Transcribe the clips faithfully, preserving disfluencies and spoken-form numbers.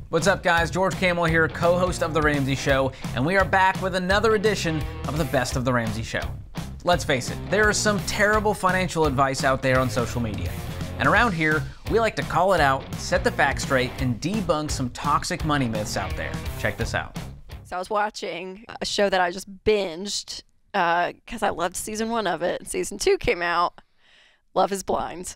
What's up, guys? George Kamel here, co-host of The Ramsey Show, and we are back with another edition of the Best of The Ramsey Show. Let's face it, there is some terrible financial advice out there on social media. And around here, we like to call it out, set the facts straight, and debunk some toxic money myths out there. Check this out. So I was watching a show that I just binged because uh, I loved season one of it. Season two came out. Love is Blind.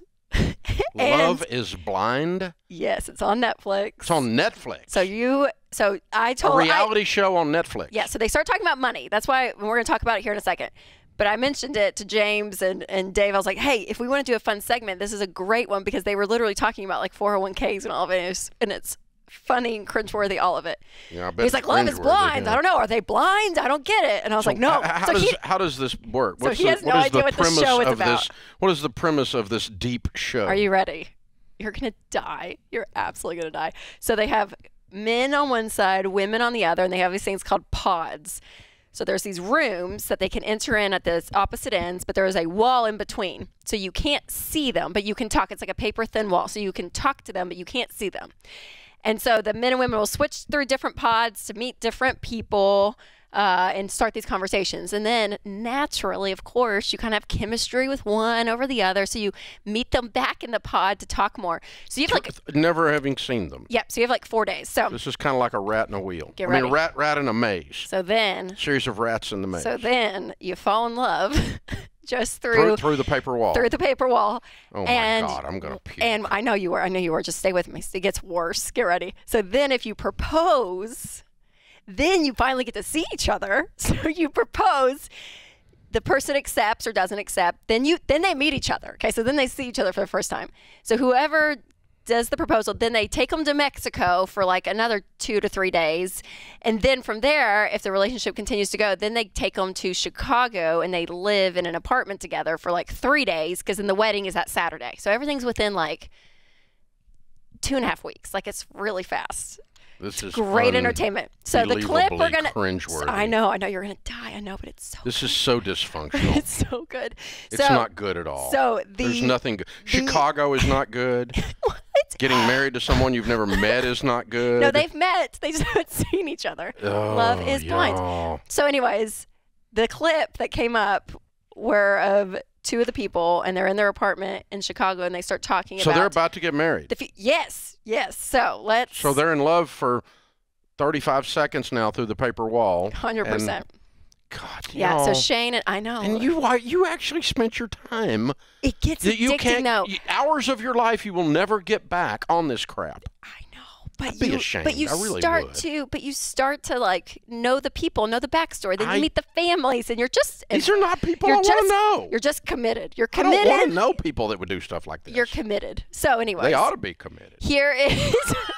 Love is Blind? Yes, it's on Netflix. It's on Netflix. So you, so I told a reality I, show on Netflix. Yeah. So they start talking about money. That's why we're going to talk about it here in a second. But I mentioned it to James and, and Dave. I was like, hey, if we want to do a fun segment, this is a great one because they were literally talking about like four oh one Ks and all of it. And it's, and it's funny and cringeworthy, all of it. Yeah, I bet He's like, love is blind. Yeah. I don't know. Are they blind? I don't get it. And I was so like, no. How, so does, he, how does this work? So What's he the, has what no is idea the what the premise show is of about. This, what is the premise of this deep show? Are you ready? You're going to die. You're absolutely going to die. So they have men on one side, women on the other, and they have these things called pods. So there's these rooms that they can enter in at the opposite ends, but there is a wall in between. So you can't see them, but you can talk. It's like a paper thin wall. So you can talk to them, but you can't see them. And so the men and women will switch through different pods to meet different people uh, and start these conversations. And then naturally, of course, you kind of have chemistry with one over the other. So you meet them back in the pod to talk more. So you have like never having seen them. Yep. So you have like four days. So this is kind of like a rat in a wheel. Get I ready. mean, a rat, rat in a maze. So then, series of rats in the maze. So then you fall in love. Just through, through through the paper wall. Through the paper wall. Oh and, my God, I'm gonna puke. And I know you were. I know you were. Just stay with me. It gets worse. Get ready. So then, if you propose, then you finally get to see each other. So you propose. The person accepts or doesn't accept. Then you then they meet each other. Okay. So then they see each other for the first time. So whoever does the proposal, then they take them to Mexico for like another two to three days. And then from there, if the relationship continues to go, then they take them to Chicago and they live in an apartment together for like three days because then the wedding is that Saturday. So everything's within like two and a half weeks. Like it's really fast. This is great entertainment. So the clip we're gonna cringeworthy. I know, I know you're gonna die. I know, but it's so This good. is so dysfunctional. It's so good. It's so, not good at all. So the, There's nothing good. The, Chicago is not good. What? Getting married to someone you've never met is not good. No, they've met. They just haven't seen each other. Oh, Love is blind. y'all. So anyways, the clip that came up were of two of the people, and they're in their apartment in Chicago, and they start talking so about... So they're about to get married? The yes, yes. So let's... So they're in love for thirty-five seconds now through the paper wall. one hundred percent. God, yeah. So Shane and I know, and you you actually spent your time. It gets that you addicting, can't, though. You, hours of your life you will never get back on this crap. I know, but I'd you, be ashamed. but you I really start would. to, but you start to like know the people, know the backstory. Then I, you meet the families, and you're just these are not people I you're want just, to know. You're just committed. You're committed. I don't want to know people that would do stuff like this. You're committed. So anyway, they ought to be committed. Here is.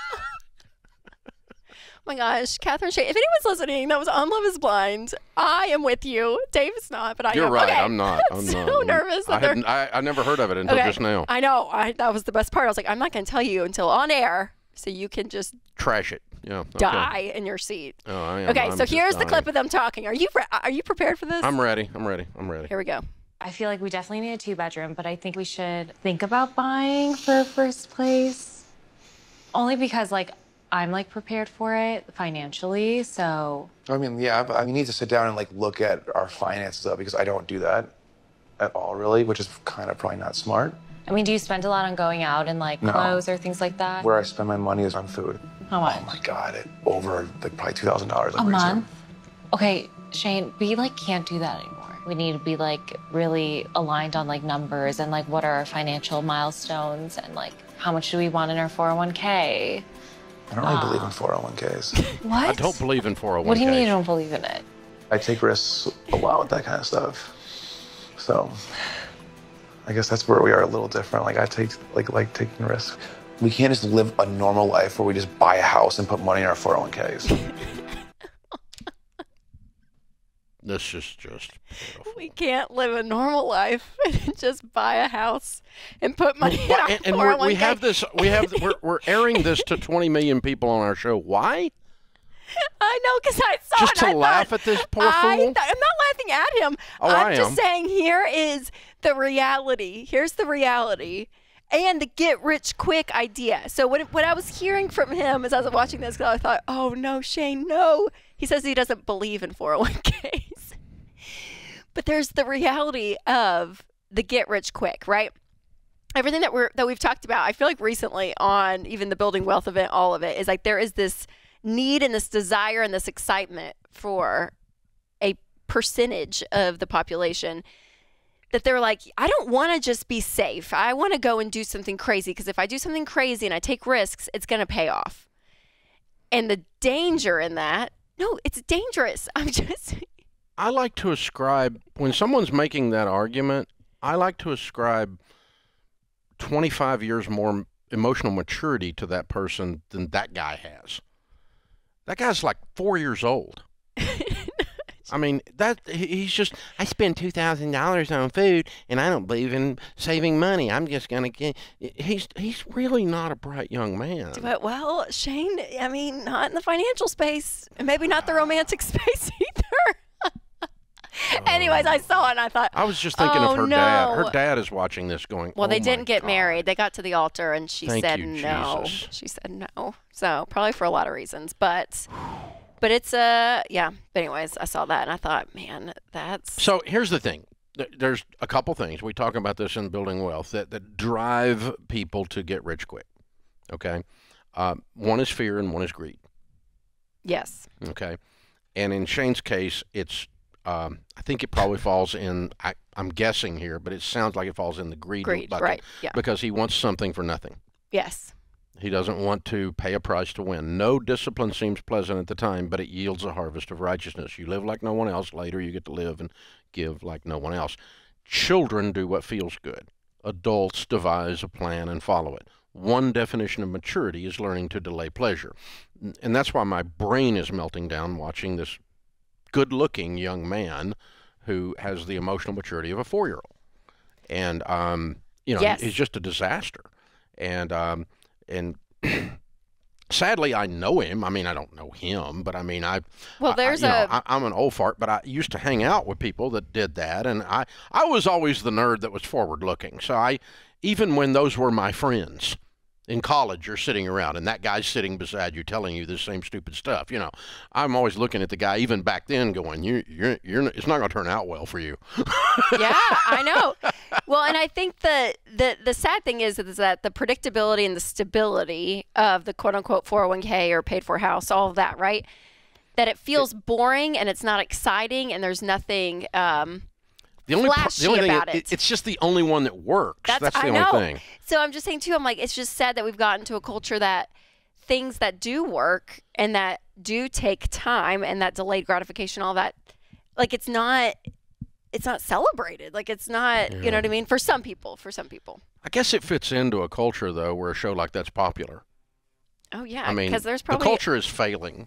Oh my gosh, Catherine Shane. If anyone's listening that was on Love is Blind, I am with you. Dave is not, but I You're am. right. Okay. I'm not. I'm, I'm so not. nervous. I, that had, I, I never heard of it until okay. just now. I know. I, that was the best part. I was like, I'm not going to tell you until on air so you can just trash it. Yeah. Okay. Die in your seat. Oh, I am. Okay, I'm so here's dying. the clip of them talking. Are you re are you prepared for this? I'm ready. I'm ready. I'm ready. Here we go. I feel like we definitely need a two bedroom, but I think we should think about buying for a first place. Only because like I'm like prepared for it financially, so. I mean, yeah, but I need to sit down and like look at our finances though, because I don't do that at all really, which is kind of probably not smart. I mean, do you spend a lot on going out and like No. clothes or things like that? Where I spend my money is on food. How much? Oh my God, it, over like probably two thousand dollars. A month? Okay, Shane, we like can't do that anymore. We need to be like really aligned on like numbers and like what are our financial milestones and like how much do we want in our four oh one K? I don't really uh, believe in four oh one Ks. What? I don't believe in four oh one Ks. What do you mean you don't believe in it? I take risks a lot with that kind of stuff. So I guess that's where we are a little different. Like I take like like taking risks. We can't just live a normal life where we just buy a house and put money in our four oh one Ks. This is just beautiful. We can't live a normal life and just buy a house and put money in our and, and four oh one K. we're, we have this. We have. We're, we're airing this to twenty million people on our show. Why? I know, because I saw Just it. to I laugh thought, at this poor I fool? th- I'm not laughing at him. Oh, I'm I just am. saying here is the reality. Here's the reality. and the get rich quick idea. So what, what I was hearing from him as I was watching this, I thought, oh no, Shane, no. He says he doesn't believe in four oh one Ks. But there's the reality of the get rich quick, right? Everything that we're that we've talked about, I feel like recently on even the Building Wealth event, all of it is like there is this need and this desire and this excitement for a percentage of the population that they're like, I don't want to just be safe. I want to go and do something crazy, because if I do something crazy and I take risks, it's going to pay off. And the danger in that, no, it's dangerous. I'm just... I like to ascribe, when someone's making that argument, I like to ascribe twenty-five years more emotional maturity to that person than that guy has. That guy's like four years old. I mean, that he's just, I spend two thousand dollars on food, and I don't believe in saving money. I'm just going to get, he's he's really not a bright young man. But, well, Shane, I mean, not in the financial space, and maybe not the romantic space either. Anyways, I saw it and I thought, I was just thinking oh, of her no. dad. Her dad is watching this going, well, oh they didn't get God. married. They got to the altar and she Thank said you, no. Jesus. She said no. So probably for a lot of reasons. But but it's, uh, yeah. But anyways, I saw that and I thought, man, that's. So here's the thing. There's a couple things. We talk about this in Building Wealth that, that drive people to get rich quick. Okay? Uh, one is fear and one is greed. Yes. Okay? And in Shane's case, it's Um, I think it probably falls in, I, I'm guessing here, but it sounds like it falls in the greed, Greed, bucket, right, yeah. because he wants something for nothing. Yes. He doesn't want to pay a price to win. No discipline seems pleasant at the time, but it yields a harvest of righteousness. You live like no one else. Later, you get to live and give like no one else. Children do what feels good. Adults devise a plan and follow it. One definition of maturity is learning to delay pleasure. And that's why my brain is melting down watching this good-looking young man who has the emotional maturity of a four-year-old, and um, you know, yes. he's just a disaster. And um, and sadly, I know him. I mean, I don't know him, but I mean, I well, there's I, you a. know, I, I'm an old fart, but I used to hang out with people that did that, and I I was always the nerd that was forward-looking. So I, even when those were my friends. In college, you're sitting around, and that guy's sitting beside you telling you the same stupid stuff. You know, I'm always looking at the guy, even back then, going, you, you're, you're, it's not going to turn out well for you. Yeah, I know. Well, and I think the, the the sad thing is, is that the predictability and the stability of the quote-unquote four oh one K or paid-for house, all of that, right? That it feels boring, and it's not exciting, and there's nothing... Um, The only, flashy the only thing, about it, it. It's just the only one that works. That's, That's the I only know. thing. So I'm just saying, too, I'm like, it's just sad that we've gotten to a culture that things that do work and that do take time and that delayed gratification, all that, like, it's not, it's not celebrated. Like, it's not, yeah. You know what I mean? For some people, for some people. I guess it fits into a culture, though, where a show like that's popular. Oh, yeah. I mean, because there's probably... the culture is failing.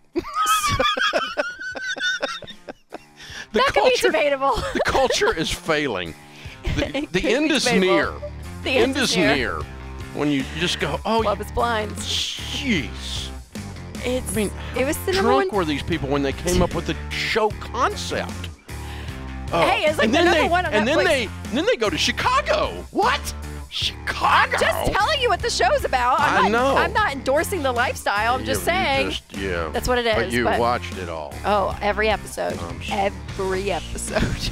The that culture, could be debatable. The culture is failing. The, the end is debatable. near. The end is, is near. near. When you just go, oh, Love is blind. Jeez. It's, I mean, it was the drunk number one... were these people when they came up with the show concept? Oh. Hey, it's like and the then number they, one on and Netflix. then they, and then they go to Chicago. What? Chicago? I'm just telling you what the show's about. I'm I not, know. I'm not endorsing the lifestyle. I'm just Yeah, saying. Just, yeah. That's what it is. But you but, watched it all. Oh, every episode. Um, every episode.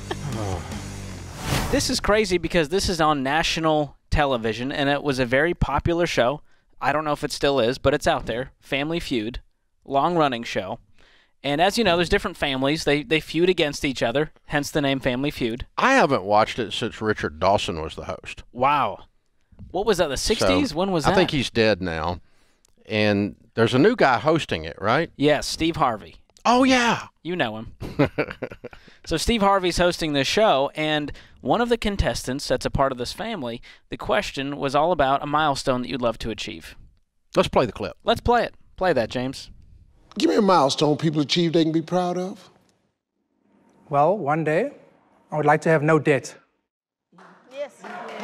This is crazy because this is on national television, and it was a very popular show. I don't know if it still is, but it's out there. Family Feud, long-running show. And as you know, there's different families. They they feud against each other, hence the name Family Feud. I haven't watched it since Richard Dawson was the host. Wow. What was that, the sixties? So, when was I that? think he's dead now. And there's a new guy hosting it, right? Yes, Steve Harvey. Oh, yeah. You know him. So Steve Harvey's hosting this show, and one of the contestants that's a part of this family, the question was all about a milestone that you'd love to achieve. Let's play the clip. Let's play it. Play that, James. Give me a milestone people achieve they can be proud of. Well, one day, I would like to have no debt. Yes.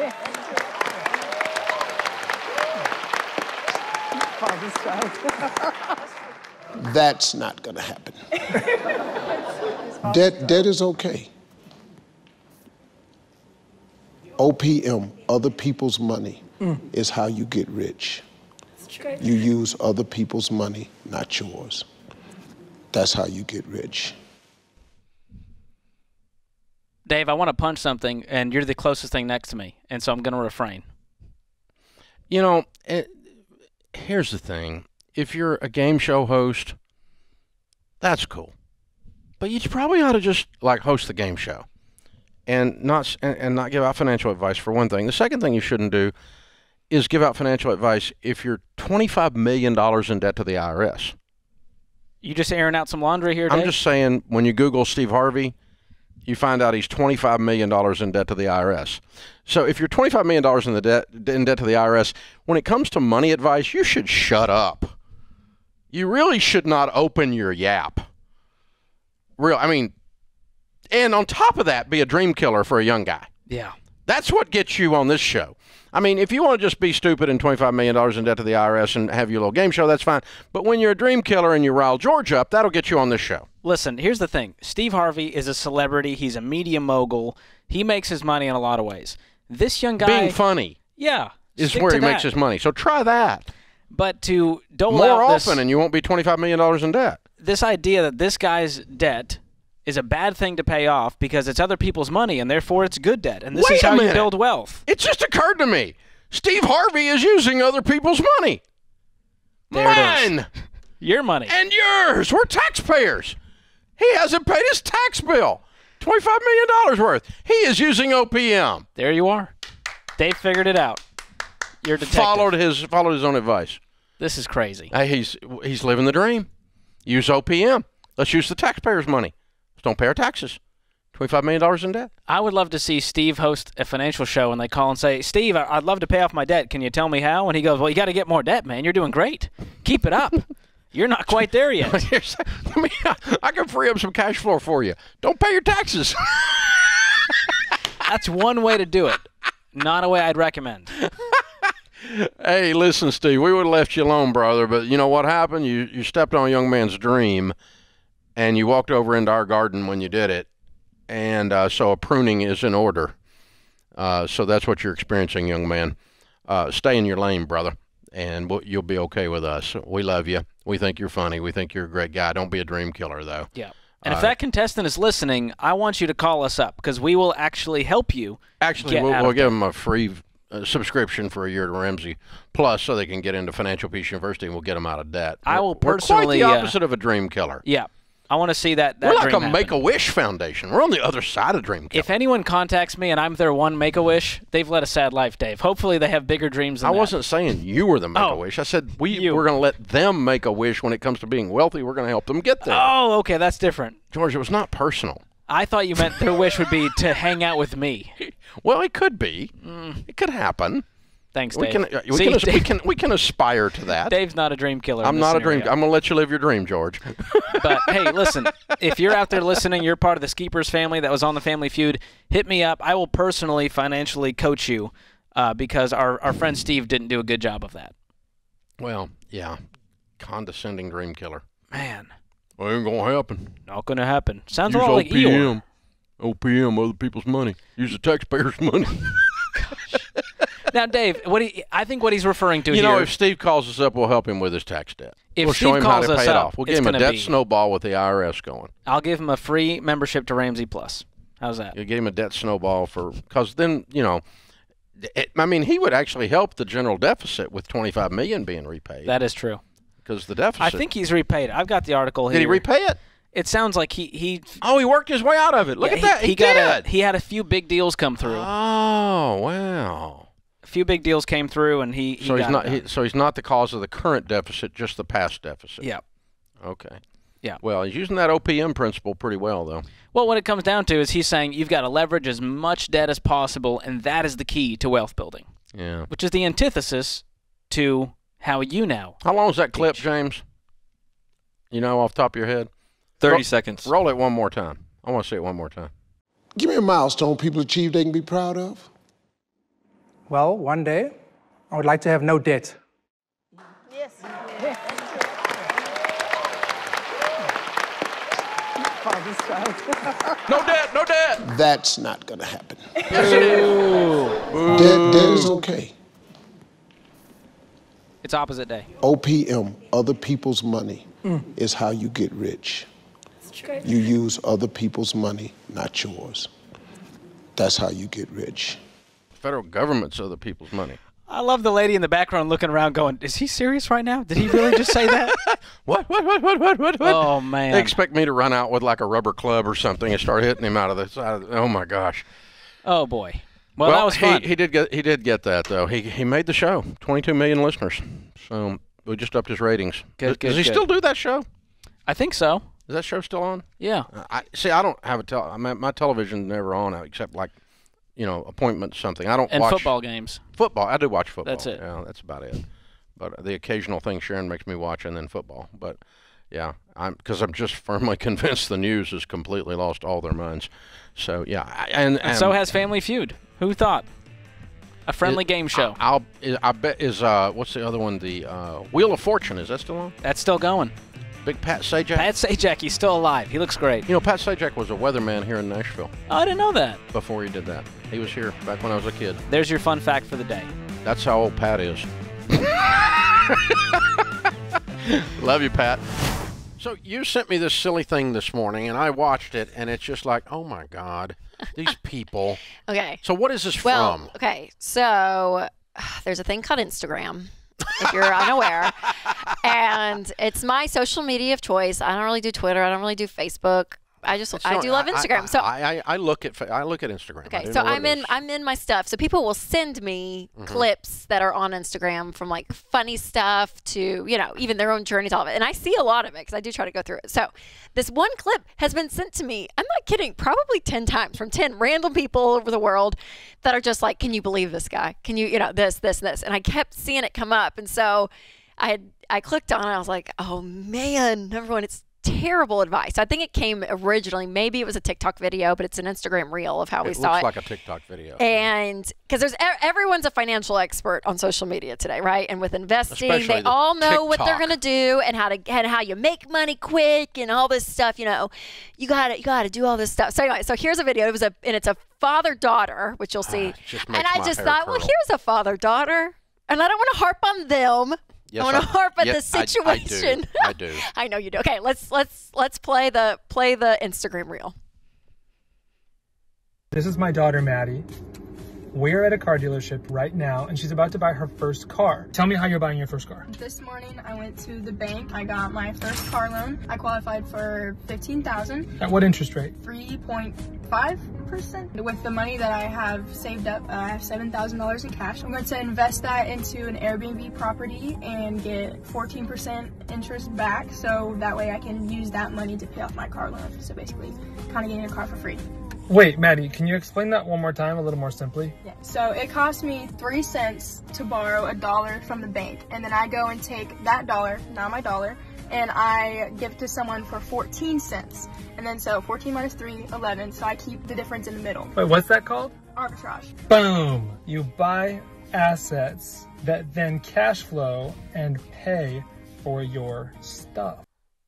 That's not going to happen. debt, debt is okay. O P M, other people's money. mm. is how you get rich. You use other people's money, not yours. That's how you get rich. Dave, I want to punch something, and you're the closest thing next to me, and so I'm going to refrain. You know, it, here's the thing. If you're a game show host, that's cool. But you probably ought to just, like, host the game show and not, and, and not give out financial advice, for one thing. The second thing you shouldn't do is give out financial advice if you're twenty-five million dollars in debt to the I R S. You just airing out some laundry here, Dave? I'm just saying, when you Google Steve Harvey, you find out he's twenty-five million dollars in debt to the I R S. So if you're twenty-five million dollars in, the debt, in debt to the I R S, when it comes to money advice, you should shut up. You really should not open your yap. Real, I mean, and on top of that, be a dream killer for a young guy. Yeah. That's what gets you on this show. I mean, if you want to just be stupid and twenty-five million dollars in debt to the I R S and have your little game show, that's fine. But when you're a dream killer and you rile George up, that'll get you on this show. Listen, here's the thing. Steve Harvey is a celebrity. He's a media mogul. He makes his money in a lot of ways. This young guy... Being funny. Yeah. Is where he that. makes his money. So try that. But to dole More out often this, and you won't be twenty-five million dollars in debt. This idea that this guy's debt is a bad thing to pay off because it's other people's money and therefore it's good debt. And this Wait is how a you build wealth. It just occurred to me. Steve Harvey is using other people's money. There Mine. It is. Your money. And yours. We're taxpayers. He hasn't paid his tax bill. twenty-five million dollars worth. He is using O P M. There you are. Dave figured it out. You're a detective. Followed his, followed his own advice. This is crazy. Hey, he's, he's living the dream. Use O P M. Let's use the taxpayers' money. Let's don't pay our taxes. twenty-five million dollars in debt. I would love to see Steve host a financial show and they call and say, Steve, I'd love to pay off my debt. Can you tell me how? And he goes, well, you got to get more debt, man. You're doing great. Keep it up. You're not quite there yet. Let me, I can free up some cash flow for you. Don't pay your taxes. That's one way to do it. Not a way I'd recommend. Hey, listen, Steve, we would have left you alone, brother, but you know what happened? You, you stepped on a young man's dream, and you walked over into our garden when you did it, and uh, so a pruning is in order. Uh, so that's what you're experiencing, young man. Uh, stay in your lane, brother, and we'll, you'll be okay with us. We love you. We think you're funny. We think you're a great guy. Don't be a dream killer, though. Yeah. And if uh, that contestant is listening, I want you to call us up because we will actually help you. Actually, get we'll, out we'll of give debt. them a free uh, subscription for a year to Ramsey Plus so they can get into Financial Peace University, and we'll get them out of debt. I will We're personally, quite the uh, opposite of a dream killer. Yeah. I want to see that. that We're like dream a happen. Make-A-Wish Foundation. We're on the other side of dream killer. If anyone contacts me and I'm their one Make-A-Wish, they've led a sad life, Dave. Hopefully they have bigger dreams than I that. wasn't saying you were the Make-A-Wish. I said we, You. we're going to let them make a wish when it comes to being wealthy. We're going to help them get there. Oh, okay. That's different. George, it was not personal. I thought you meant their wish would be to hang out with me. Well, it could be. Mm. It could happen. Thanks, We Dave. can, uh, we, See, can, as- we, Dave- can, we can aspire to that. Dave's not a dream killer. in I'm this not a dream. scenario. I'm going to let you live your dream, George. But, hey, listen, if you're out there listening, you're part of the Skeepers family that was on the Family Feud, hit me up. I will personally financially coach you uh, because our, our friend Steve didn't do a good job of that. Well, yeah. Condescending dream killer. Man, Well, ain't going to happen. not going to happen. Sounds Use a lot like O P M. Eeyore. O P M, other people's money. Use the taxpayers' money. Now, Dave, what he, I think what he's referring to You here. know, if Steve calls us up, we'll help him with his tax debt. If we'll show Steve him how calls to us pay it up, off. We'll it's give him a gonna debt be- snowball with the I R S going. I'll give him a free membership to Ramsey Plus. How's that? You give him a debt snowball for because then you know, it, I mean, he would actually help the general deficit with twenty-five million being repaid. That is true. Because the deficit. I think he's repaid it. I've got the article here. Did he repay it? It sounds like he he. Oh, he worked his way out of it. Look yeah, at that. He, He, got did. a. He had a few big deals come through. Oh wow. A few big deals came through, and he. he So he's got not. it He, done. so he's not the cause of the current deficit, just the past deficit. Yeah. Okay. Yeah. Well, he's using that O P M principle pretty well, though. Well, what it comes down to is he's saying you've got to leverage as much debt as possible, and that is the key to wealth building, Yeah. which is the antithesis to how you now. How long is that clip, James? You know, off the top of your head? thirty Ro- seconds. Roll it one more time. I want to see it one more time. Give me a milestone people achieve they can be proud of. Well, one day, I would like to have no debt. No debt, no debt. That's not going to happen. Yes, it is. Debt, debt is okay. It's opposite day. O P M, other people's money, mm. is how you get rich. You use other people's money, not yours. That's how you get rich. Federal government's other people's money. I love the lady in the background looking around going, is he serious right now? Did he really just say that? What, what, what, what, what, what, what? Oh, man. They expect me to run out with like a rubber club or something and start hitting him out of the side of the, oh, my gosh. Oh, boy. Well, well that was fun. He, he, did get, he did get that, though. He, he made the show, twenty-two million listeners. So we just upped his ratings. Good, Does, good, does he good. still do that show? I think so. Is that show still on? Yeah. Uh, I See, I don't have a tel. I mean, my television's never on except like, you know, appointments, something. I don't and watch football games. Football. I do watch football. That's it. Yeah, that's about it. But the occasional thing Sharon makes me watch, and then football. But yeah, I'm because I'm just firmly convinced the news has completely lost all their minds. So yeah, I- and, and, And so has Family Feud. Who thought? A friendly it, game show. I, I'll. I bet is uh what's the other one? The uh, Wheel of Fortune. Is that still on? That's still going. Big Pat Sajak. Pat Sajak, he's still alive. He looks great. You know, Pat Sajak was a weatherman here in Nashville. Oh, I didn't know that. Before he did that, he was here back when I was a kid. There's your fun fact for the day. That's how old Pat is. Love you, Pat. So you sent me this silly thing this morning, and I watched it, and it's just like, oh my God, these people. Okay. So what is this well, from? Okay, so uh, there's a thing called Instagram, if you're unaware, and it's my social media of choice. I don't really do Twitter. I don't really do Facebook. I just It's I not- do love I- Instagram. I, so I, I, I look at fa- I look at Instagram. I okay, do so know what I'm it in is. I'm in my stuff. So people will send me Mm-hmm. clips that are on Instagram from like funny stuff to, you know, even their own journeys, all of it. And I see a lot of it because I do try to go through it. So this one clip has been sent to me, I'm not kidding, probably ten times from ten random people all over the world that are just like, can you believe this guy? Can you, you know, this, this, and this. And I kept seeing it come up. And so I had I clicked on it. I was like, oh man, number one, it's terrible advice. I think it came originally, maybe it was a TikTok video, but it's an Instagram reel of how we it saw looks it. like a TikTok video. And because there's e- everyone's a financial expert on social media today, right? And with investing, Especially they the all know what they're TikTok. going to do and how to and how you make money quick and all this stuff. You know, you got to you got to do all this stuff. So anyway, so here's a video. It was a and it's a father daughter, which you'll see. it just and makes I my just hair thought, well, curl. here's a father daughter, and I don't want to harp on them. Yes, I want to harp on yes, the I- situation. I do. I do. I know you do. Okay, let's let's let's play the play the Instagram reel. This is my daughter, Maddie. We're at a car dealership right now, and she's about to buy her first car. Tell me how you're buying your first car. This morning, I went to the bank. I got my first car loan. I qualified for fifteen thousand dollars. At what interest rate? three point five percent. With the money that I have saved up, uh, I have seven thousand dollars in cash. I'm going to invest that into an Airbnb property and get fourteen percent interest back, so that way I can use that money to pay off my car loan. So basically, kind of getting a car for free. Wait, Maddie, can you explain that one more time a little more simply? Yeah. So it cost me three cents to borrow a dollar from the bank, and then I go and take that dollar, not my dollar, and I give it to someone for fourteen cents. And then so fourteen minus three, eleven, so I keep the difference in the middle. Wait, what's that called? Arbitrage. Boom! You buy assets that then cash flow and pay for your stuff.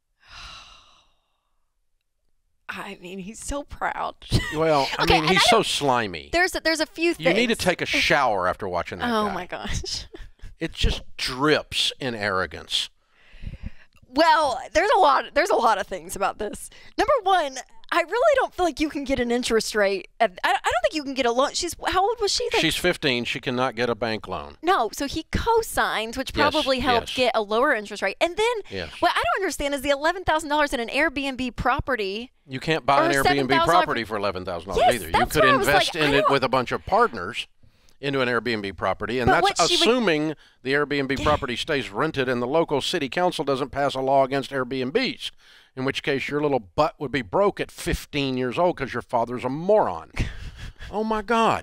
I mean, he's so proud. Well, I Okay, mean, and he's I so don't- slimy. There's a, there's a few things. You need to take a shower after watching that Oh guy. my gosh. It just drips in arrogance. Well, there's a lot. There's a lot of things about this. Number one, I really don't feel like you can get an interest rate. At, I, I don't think you can get a loan. She's how old was she? Then? She's fifteen. She cannot get a bank loan. No, so he co-signed, which Yes, probably helped yes. get a lower interest rate. And then, Yes. what I don't understand is the eleven thousand dollars in an Airbnb property. You can't buy an Or Airbnb seven thousand property for eleven thousand dollars Yes, either. You that's could what I was invest like, in I it don't- with a bunch of partners into an Airbnb property, and But that's what she would- assuming the Airbnb property stays rented and the local city council doesn't pass a law against Airbnbs, in which case your little butt would be broke at fifteen years old because your father's a moron. Oh, my God.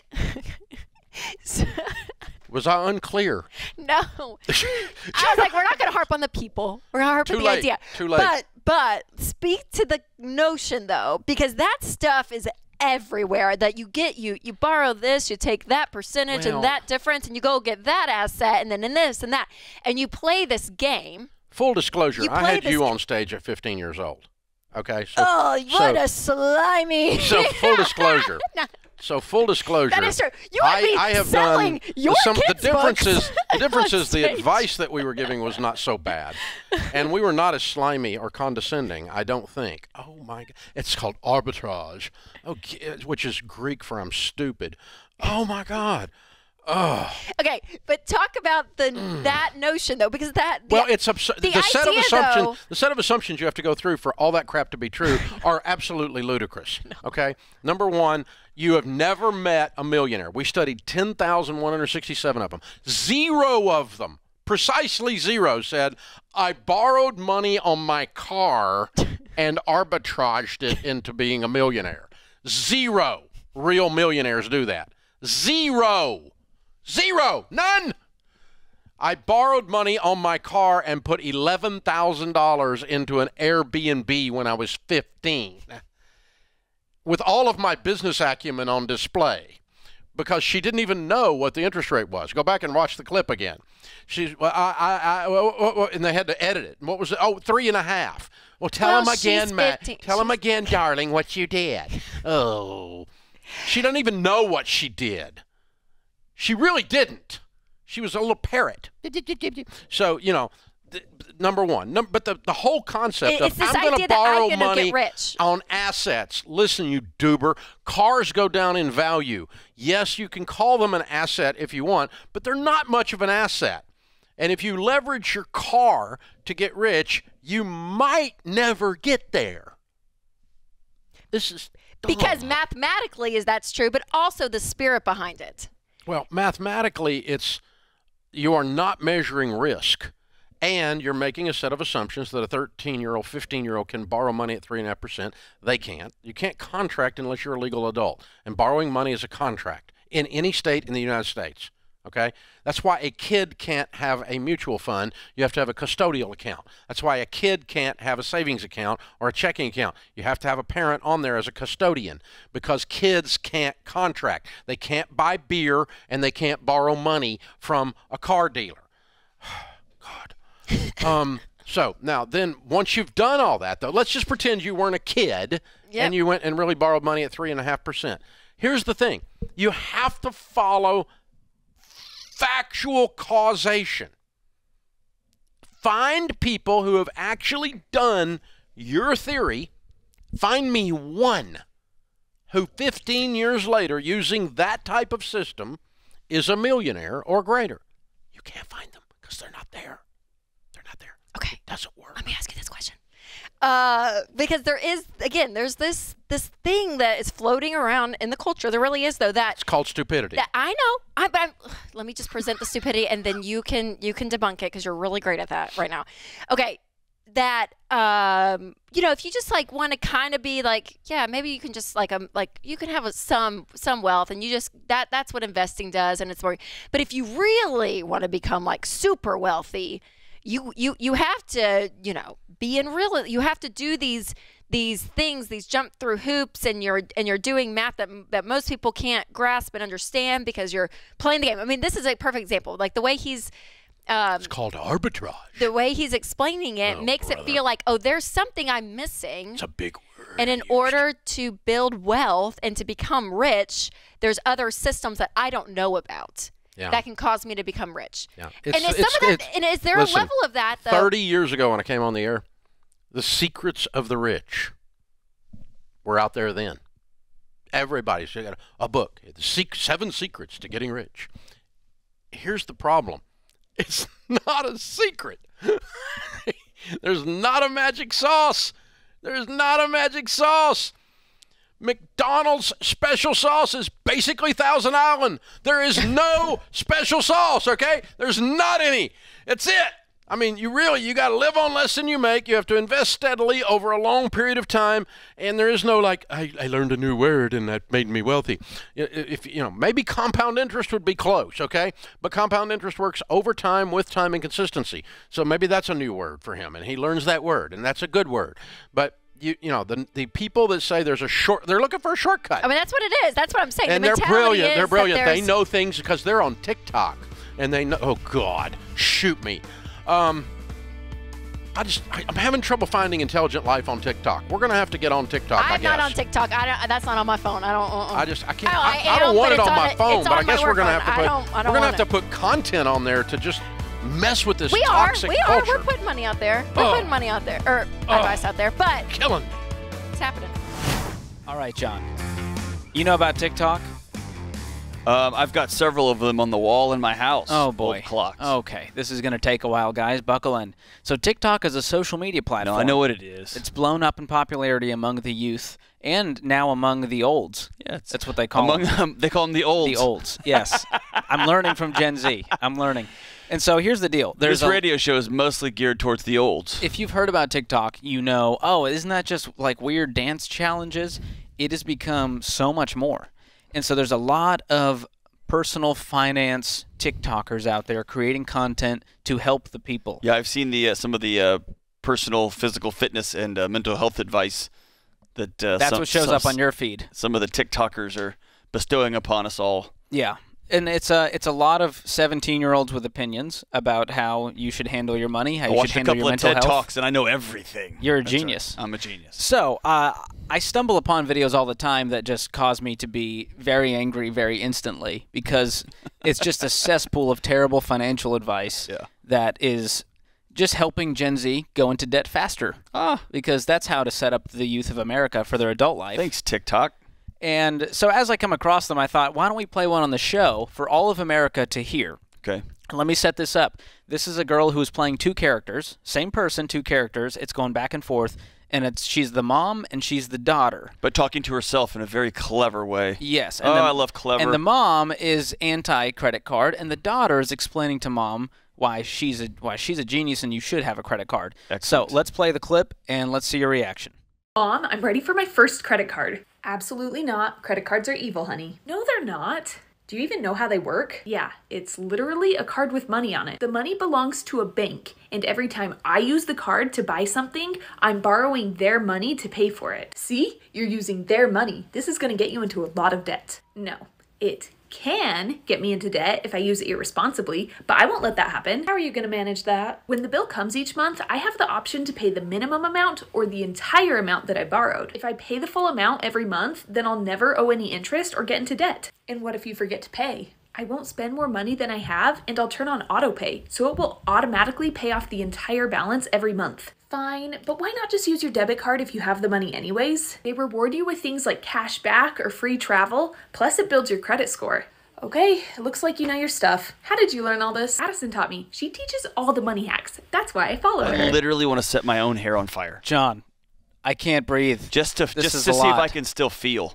Was I unclear? No. I was like, we're not going to harp on the people. We're going to harp Too on the late. idea. Too late. But, but speak to the notion, though, because that stuff is everywhere that you get you you borrow this, you take that percentage Well- and that difference, and you go get that asset, and then in this and that, and you play this game. Full disclosure, You I play had this- you on stage at fifteen years old. Okay? So, Oh, what so, a slimy. so full disclosure, No. So full disclosure. That is true. You would I, be I have selling done your some. The kids' difference books is the difference on is the stage. advice that we were giving was not so bad, and we were not as slimy or condescending. I don't think. Oh my God! It's called arbitrage. Okay, which is Greek for I'm stupid. Oh my God. Oh. Okay, but talk about the that notion though, because that the, Well, it's abs- the, the set of idea, assumptions. though- The set of assumptions you have to go through for all that crap to be true are absolutely ludicrous. Okay, number one, you have never met a millionaire. We studied ten thousand one hundred sixty-seven of them. Zero of them, precisely zero, said I borrowed money on my car and arbitraged it into being a millionaire. Zero real millionaires do that. Zero. Zero. None. I borrowed money on my car and put eleven thousand dollars into an Airbnb when I was fifteen. With all of my business acumen on display. Because she didn't even know what the interest rate was. Go back and watch the clip again. She's, well, I, I, I, well, well, and they had to edit it. What was it? Oh, three and a half. Well, tell Well, him again, she's Matt. fifteen. Tell him again, darling, what you did. Oh. She doesn't even know what she did. She really didn't. She was a little parrot. So, you know, th- number one. Num- but the, the whole concept It's of this I'm going idea to that I'm borrow gonna get money rich. on assets. Listen, you doober. Cars go down in value. Yes, you can call them an asset if you want, but they're not much of an asset. And if you leverage your car to get rich, you might never get there. This is dumb. because mathematically is that's true, but also the spirit behind it. Well, mathematically, it's you are not measuring risk, and you're making a set of assumptions that a thirteen-year-old, fifteen-year-old can borrow money at three and a half percent. They can't. You can't contract unless you're a legal adult, and borrowing money is a contract in any state in the United States. Okay, that's why a kid can't have a mutual fund. You have to have a custodial account. That's why a kid can't have a savings account or a checking account. You have to have a parent on there as a custodian because kids can't contract. They can't buy beer and they can't borrow money from a car dealer. God. Um, so now then once you've done all that though, let's just pretend you weren't a kid Yep. and you went and really borrowed money at three and a half percent. Here's the thing. You have to follow factual causation. Find people who have actually done your theory. Find me one who fifteen years later, using that type of system, is a millionaire or greater. You can't find them because they're not there. They're not there. Okay. It doesn't work. Let me ask you this question. Uh, because there is, again, there's this this thing that is floating around in the culture. There really is, though. That It's called stupidity. that I know. I, but I'm, let me just present the stupidity, and then you can you can debunk it because you're really great at that right now. Okay, that um, you know, if you just like want to kind of be like, yeah, maybe you can just like um like you can have a, some some wealth, and you just that that's what investing does, and it's more. But if you really want to become like super wealthy, you you you have to you know be in real. You have to do these these things, these jump through hoops, and you're and you're doing math that that most people can't grasp and understand because you're playing the game. I mean, this is a perfect example. Like the way he's um, It's called arbitrage. the way he's explaining it Oh, makes brother. it feel like, oh, there's something I'm missing. It's a big word. And in order to build wealth and to become rich, there's other systems that I don't know about Yeah. that can cause me to become rich. Yeah. And It's- is it's- some of that, it's- and is there listen, a level of that though? thirty years ago when I came on the air, the secrets of the rich were out there then. Everybody's got a, a book, the sec- Seven Secrets to Getting Rich. Here's the problem. It's not a secret. There's not a magic sauce. There's not a magic sauce. McDonald's special sauce is basically Thousand Island. There is no special sauce, okay? There's not any. It's it. I mean, you really, you got to live on less than you make. You have to invest steadily over a long period of time. And there is no like, I, I learned a new word and that made me wealthy. If, you know, maybe compound interest would be close, okay? But compound interest works over time, with time, and consistency. So maybe that's a new word for him. And he learns that word. And that's a good word. But You, you know, the the people that say there's a short, they're looking for a shortcut. I mean, that's what it is. That's what I'm saying. And the they're mentality brilliant. is They're that brilliant. They there's- know things because they're on TikTok. And they know, oh, God, shoot me. Um, I just, I, I'm having trouble finding intelligent life on TikTok. We're gonna have to get on TikTok. I I'm guess. not on TikTok. I don't. That's not on my phone. I don't. Uh-uh. I just, I can't. Oh, I, I I, am, don't want but it it's on my on- phone, it's but I on my guess we're work gonna phone. have to I put. don't- I don't we're gonna want have to put content on there to just mess with this we are. toxic We are. culture. We're putting money out there. We're Oh. putting money out there, or Oh. advice out there. But Killing. it's happening. All right, John. You know about TikTok? Um, I've got several of them on the wall in my house. Oh, boy. Old clocks. Okay, this is going to take a while, guys. Buckle in. So TikTok is a social media platform. No, I know what it is. It's blown up in popularity among the youth and now among the olds. Yeah, that's what they call among them. them. They call them the olds. The olds, yes. I'm learning from Gen Z. I'm learning. And so here's the deal. There's this a, radio show is mostly geared towards the olds. If you've heard about TikTok, you know, oh, isn't that just like weird dance challenges? It has become so much more. And so there's a lot of personal finance TikTokers out there creating content to help the people. Yeah, I've seen the uh, some of the uh, personal physical fitness and uh, mental health advice that uh, That's some, what shows some, up on your feed. Some of the TikTokers are bestowing upon us all. Yeah. And it's a it's a lot of seventeen-year-olds with opinions about how you should handle your money, how I you watched should a handle couple your of mental TED health. Talks and I know everything. You're a That's genius. Right. I'm a genius. So uh, I stumble upon videos all the time that just cause me to be very angry very instantly because it's just a cesspool of terrible financial advice yeah. that is just helping Gen Z go into debt faster. Ah. Because that's how to set up the youth of America for their adult life. Thanks, TikTok. And so as I come across them, I thought, why don't we play one on the show for all of America to hear? Okay. Let me set this up. This is a girl who's playing two characters, same person, two characters. It's going back and forth, and it's she's the mom and she's the daughter. But talking to herself in a very clever way. Yes. And oh, the, I love clever. And the mom is anti-credit card, and the daughter is explaining to mom why she's a why she's a genius and you should have a credit card. Excellent. So let's play the clip and let's see your reaction. Mom, I'm ready for my first credit card. Absolutely not. Credit cards are evil, honey. No, they're not. Do you even know how they work? Yeah, it's literally a card with money on it. The money belongs to a bank, and every time I use the card to buy something, I'm borrowing their money to pay for it. See? You're using their money. This is going to get you into a lot of debt. No, it can get me into debt if I use it irresponsibly, but I won't let that happen. How are you going to manage that? When the bill comes each month, I have the option to pay the minimum amount or the entire amount that I borrowed. If I pay the full amount every month, then I'll never owe any interest or get into debt. And what if you forget to pay? I won't spend more money than I have, and I'll turn on auto pay, so it will automatically pay off the entire balance every month. Fine, but why not just use your debit card if you have the money anyways? They reward you with things like cash back or free travel, plus it builds your credit score. Okay, it looks like you know your stuff. How did you learn all this? Addison taught me. She teaches all the money hacks. That's why I follow her. I literally want to set my own hair on fire. John, I can't breathe. Just to This just is to a see lot. if I can still feel.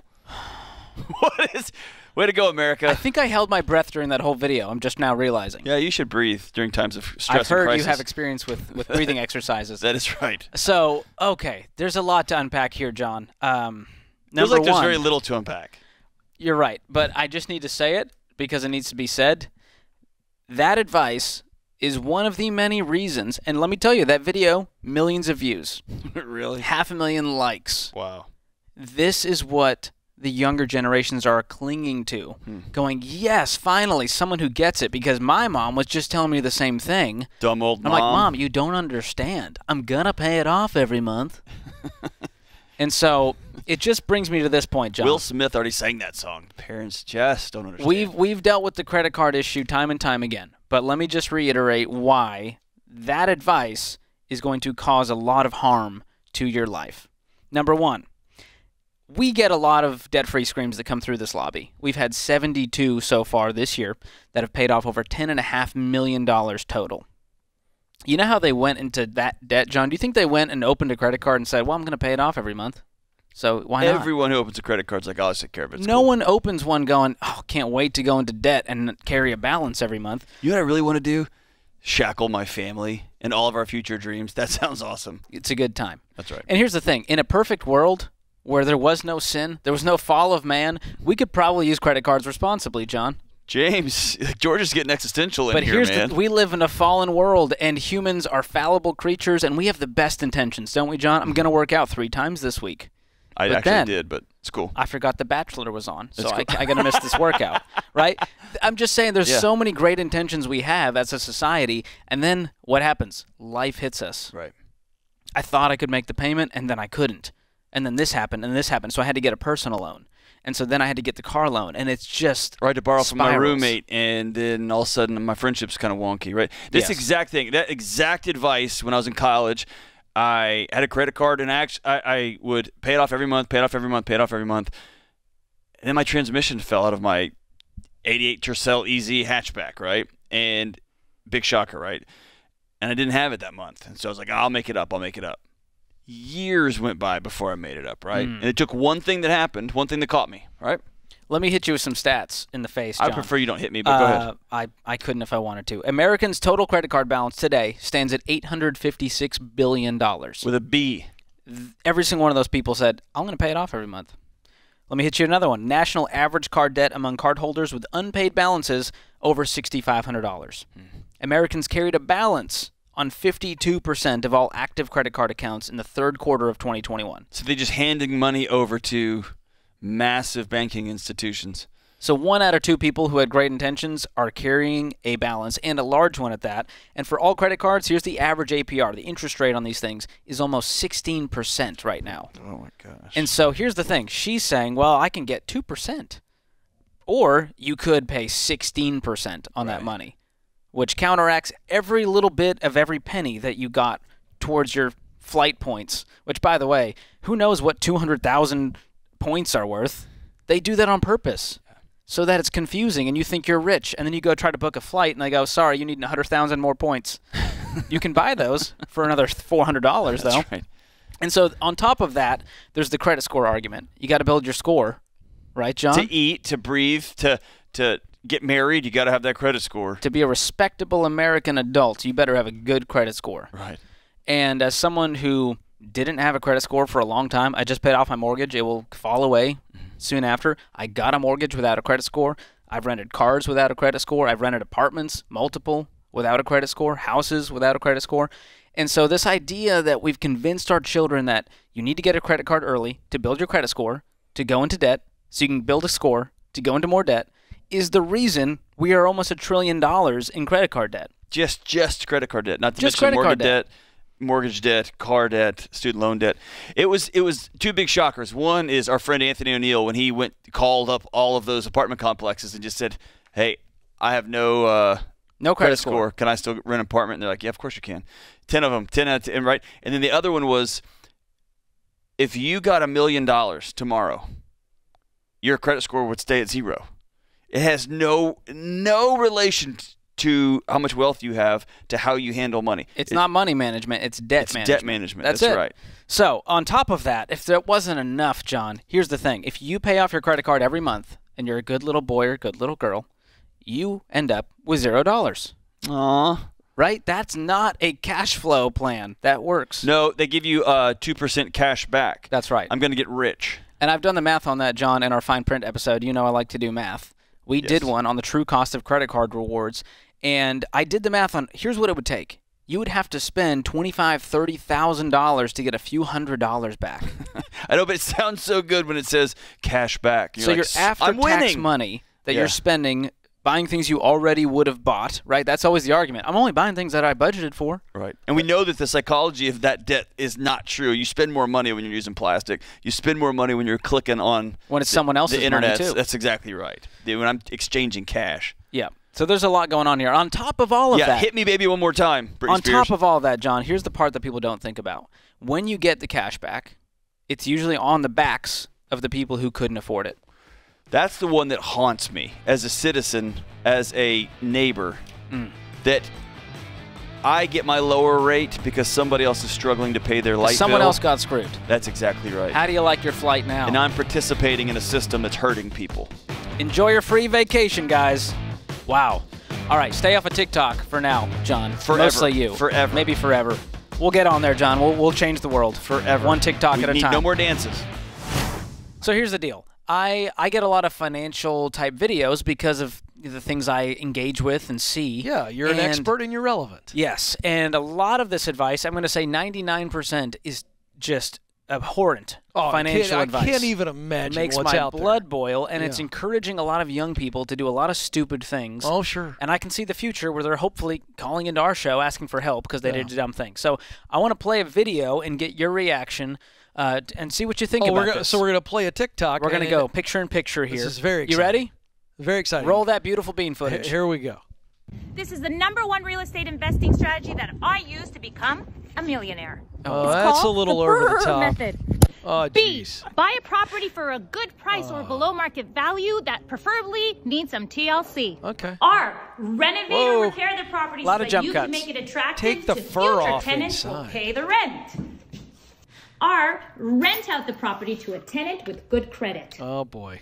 What is? Way to go, America. I think I held my breath during that whole video. I'm just now realizing. Yeah, you should breathe during times of stress I've heard and crisis. you have experience with, with breathing exercises. That is right. So, okay, there's a lot to unpack here, John. Um, Feels number like there's one, very little to unpack. You're right, but I just need to say it because it needs to be said. That advice is one of the many reasons, and let me tell you, that video, millions of views. Really? Half a million likes. Wow. This is what the younger generations are clinging to, Hmm. going, yes, finally, someone who gets it, because my mom was just telling me the same thing. Dumb old I'm mom. like, Mom, you don't understand. I'm going to pay it off every month. And so it just brings me to this point, John. Will Smith already sang that song. Parents just don't understand. We've, we've dealt with the credit card issue time and time again, but let me just reiterate why that advice is going to cause a lot of harm to your life. Number one, we get a lot of debt-free screams that come through this lobby. We've had seventy-two so far this year that have paid off over ten point five million dollars total. You know how they went into that debt, John? Do you think they went and opened a credit card and said, well, I'm going to pay it off every month? So why not? Everyone who opens a credit card's like, oh, I'll take care of it. It's No cool. one opens one going, oh, can't wait to go into debt and carry a balance every month. You know what I really want to do? Shackle my family and all of our future dreams. That sounds awesome. It's a good time. That's right. And here's the thing. In a perfect world where there was no sin, there was no fall of man, we could probably use credit cards responsibly, John. James, George is getting existential in but here, here's man. The, we live in a fallen world, and humans are fallible creatures, and we have the best intentions, don't we, John? I'm going to work out three times this week. I but actually then, did, but it's cool. I forgot The Bachelor was on, so That's I, cool. I got to miss this workout, right? I'm just saying there's Yeah. so many great intentions we have as a society, and then what happens? Life hits us. Right. I thought I could make the payment, and then I couldn't. And then this happened, and this happened. So I had to get a personal loan. And so then I had to get the car loan, and it's just or I had to borrow spirals. from my roommate, and then all of a sudden my friendship's kind of wonky, right? This Yes. exact thing, that exact advice when I was in college, I had a credit card, and I, actually, I, I would pay it off every month, pay it off every month, pay it off every month. And then my transmission fell out of my eighty-eight Tercel E Z hatchback, right? And big shocker, right? And I didn't have it that month. And so I was like, I'll make it up, I'll make it up. Years went by before I made it up, right? Mm. And it took one thing that happened, one thing that caught me, right? Let me hit you with some stats in the face, John. I prefer you don't hit me, but go uh, ahead. I, I couldn't if I wanted to. Americans' total credit card balance today stands at eight hundred fifty-six billion dollars. With a B. Every single one of those people said, I'm going to pay it off every month. Let me hit you another one. National average card debt among cardholders with unpaid balances over six thousand five hundred dollars. Mm. Americans carried a balance on fifty-two percent of all active credit card accounts in the third quarter of twenty twenty-one. So they're just handing money over to massive banking institutions. So one out of two people who had great intentions are carrying a balance, and a large one at that. And for all credit cards, here's the average A P R. The interest rate on these things is almost sixteen percent right now. Oh, my gosh. And so here's the thing. She's saying, well, I can get two percent. Or you could pay sixteen percent on right. that money, which counteracts every little bit of every penny that you got towards your flight points, which, by the way, who knows what two hundred thousand points are worth? They do that on purpose so that it's confusing and you think you're rich, and then you go try to book a flight and they go, sorry, you need one hundred thousand more points. You can buy those for another four hundred dollars, though. That's right. And so on top of that, there's the credit score argument. You got to build your score, right, John? To eat, to breathe, to to get married, you got to have that credit score. To be a respectable American adult, you better have a good credit score. Right. And as someone who didn't have a credit score for a long time, I just paid off my mortgage. It will fall away soon after. I got a mortgage without a credit score. I've rented cars without a credit score. I've rented apartments, multiple, without a credit score, houses without a credit score. And so this idea that we've convinced our children that you need to get a credit card early to build your credit score, to go into debt, so you can build a score, to go into more debt, is the reason we are almost a trillion dollars in credit card debt. Just just credit card debt, not to Just mention credit card mortgage debt. debt. mortgage debt, car debt, student loan debt. It was it was two big shockers. One is our friend Anthony O'Neill, when he went called up all of those apartment complexes and just said, "Hey, I have no uh, no credit, credit score. score. Can I still rent an apartment?" And they're like, "Yeah, of course you can." Ten of them, ten out of ten, right? And then the other one was, if you got a million dollars tomorrow, your credit score would stay at zero. It has no no relation to how much wealth you have to how you handle money. It's it, not money management, it's debt it's management. debt management. That's, That's it. right. So on top of that, if that wasn't enough, John, here's the thing. If you pay off your credit card every month and you're a good little boy or a good little girl, you end up with zero dollars. Aw. Right? That's not a cash flow plan. That works. No, they give you uh, two percent cash back. That's right. I'm going to get rich. And I've done the math on that, John, in our fine print episode. You know I like to do math. We Yes. did one on the true cost of credit card rewards. And I did the math on, here's what it would take. You would have to spend twenty-five thousand dollars, thirty thousand dollars to get a few hundred dollars back. I know, but it sounds so good when it says cash back. You're so like, your I'm after-tax winning. money that Yeah. you're spending buying things you already would have bought, right? That's always the argument. I'm only buying things that I budgeted for. Right. And we know that the psychology of that debt is not true. You spend more money when you're using plastic. You spend more money when you're clicking on When it's the, someone else's the internet. money, too. That's exactly right. The- When I'm exchanging cash. Yeah. So there's a lot going on here. On top of all of yeah, that. hit me, baby, one more time. Britney On Spears. top of all that, John, here's the part that people don't think about. When you get the cash back, it's usually on the backs of the people who couldn't afford it. That's the one that haunts me as a citizen, as a neighbor, Mm. that I get my lower rate because somebody else is struggling to pay their light Someone bill. else got screwed. That's exactly right. How do you like your flight now? And I'm participating in a system that's hurting people. Enjoy your free vacation, guys. Wow. All right, stay off of TikTok for now, John. Forever. Mostly you. Forever. Maybe forever. We'll get on there, John. We'll, we'll change the world. Forever. One TikTok we at a need time. no more dances. So here's the deal. I, I get a lot of financial type videos because of the things I engage with and see. Yeah, you're an And- expert and you're relevant. Yes, and a lot of this advice, I'm going to say ninety-nine percent is just abhorrent oh, financial I advice. I can't even imagine it makes what's my out blood there. boil, and Yeah. it's encouraging a lot of young people to do a lot of stupid things. Oh, sure. And I can see the future where they're hopefully calling into our show asking for help because they Yeah. did a dumb thing. So I want to play a video and get your reaction uh, t- and see what you think Oh, about we're gonna, this. so we're going to play a TikTok. We're going to and- go picture in picture here. This is very You exciting. ready? Very exciting. Roll that beautiful bean footage. Here we go. This is the number one real estate investing strategy that I use to become a millionaire. Oh, It's that's a called little the over the BRRRR top. method. Oh, B. jeez. Buy a property for a good price or below market value that preferably needs some T L C. Okay. R. Renovate Whoa. or repair the property Lot so of that jump you cuts. can make it attractive Take the to fur future off tenants will inside. pay the rent. R. Rent out the property to a tenant with good credit. Oh, boy.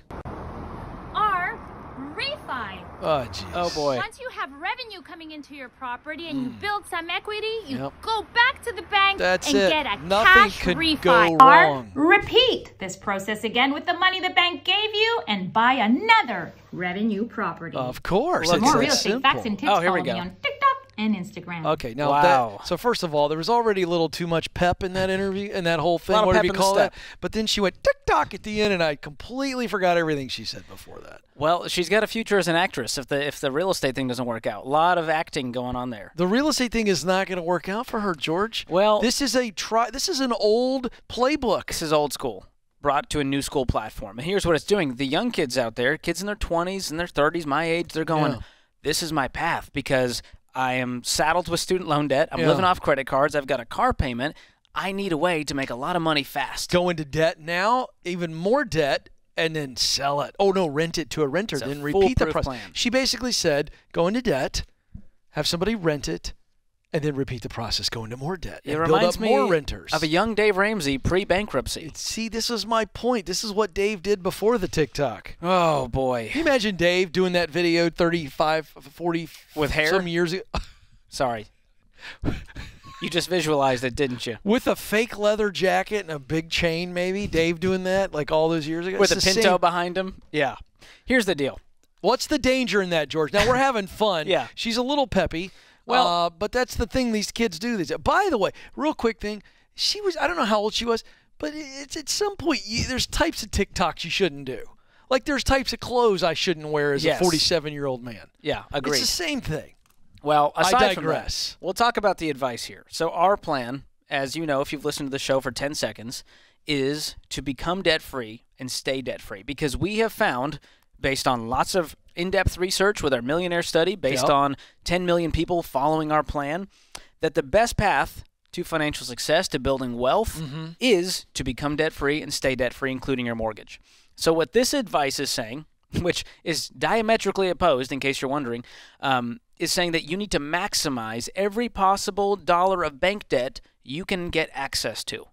R. Refi. Oh, jeez. Oh, boy. Once you have revenue coming into your property and you build some equity, you Yep. go back to the bank That's and it. get a Nothing cash could refi. go Or wrong. repeat this process again with the money the bank gave you and buy another revenue property. Of course. For it's more that real estate simple. facts and tips, Oh, here we follow me go. on TikTok and Instagram. Okay, now Wow. that, so first of all, there was already a little too much pep in that interview and that whole thing, Lot of whatever pep you in the call that. step. But then she went TikTok at the end, and I completely forgot everything she said before that. Well, she's got a future as an actress if the if the real estate thing doesn't work out. A lot of acting going on there. The real estate thing is not going to work out for her, George. Well, This is a try. This is an old playbook. This is old school, brought to a new school platform. And here's what it's doing. The young kids out there, kids in their twenties and their thirties, my age, they're going, Yeah. this is my path because I am saddled with student loan debt. I'm Yeah. living off credit cards. I've got a car payment. I need a way to make a lot of money fast. Go into debt now, even more debt, and then sell it. Oh, no, rent it to a renter, It's a then repeat the foolproof process. plan. She basically said, go into debt, have somebody rent it, and then repeat the process, go into more debt, It and build reminds up me more renters. of a young Dave Ramsey pre-bankruptcy. See, this is my point. This is what Dave did before the TikTok. Oh, boy. Can you imagine Dave doing that video thirty-five, forty With hair? some years ago? Sorry. You just visualized it, didn't you? With a fake leather jacket and a big chain, maybe? Dave doing that like all those years ago? With a It's the Pinto same- behind him? Yeah. Here's the deal. What's the danger in that, George? Now, we're having fun. Yeah. She's a little peppy. Well- uh, but that's the thing these kids do. These. By the way, real quick thing. She was, I don't know how old she was, but it's at some point, you, there's types of TikToks you shouldn't do. Like there's types of clothes I shouldn't wear as Yes. a forty-seven-year-old man. Yeah, agreed. It's the same thing. Well, I aside from that, digress. we'll talk about the advice here. So our plan, as you know, if you've listened to the show for ten seconds, is to become debt-free and stay debt-free because we have found, based on lots of in-depth research with our millionaire study, based Yep. on ten million people following our plan, that the best path to financial success, to building wealth, Mm-hmm. is to become debt-free and stay debt-free, including your mortgage. So what this advice is saying, which is diametrically opposed, in case you're wondering, um, is saying that you need to maximize every possible dollar of bank debt you can get access to.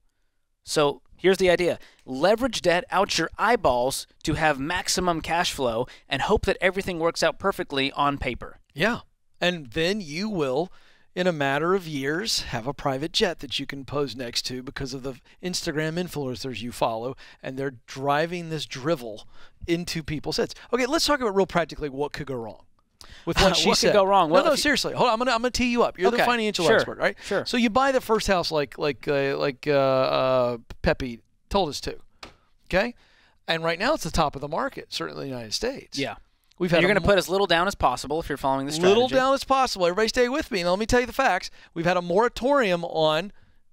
So here's the idea. Leverage debt out your eyeballs to have maximum cash flow and hope that everything works out perfectly on paper. Yeah. And then you will, in a matter of years, have a private jet that you can pose next to because of the Instagram influencers you follow, and they're driving this drivel into people's heads. Okay, let's talk about real practically what could go wrong with what she What could said. go wrong? Well, no, no, if you- seriously. Hold on, I'm gonna I'm gonna tee you up. You're the Okay, financial sure, expert, right? sure. So you buy the first house like like uh, like uh, uh, Pepe told us to, okay? And right now it's the top of the market, certainly in the United States. Yeah. We've And had you're a going to mo- put as little down as possible if you're following the strategy. little down as possible. Everybody stay with me. Now, let me tell you the facts. We've had a moratorium on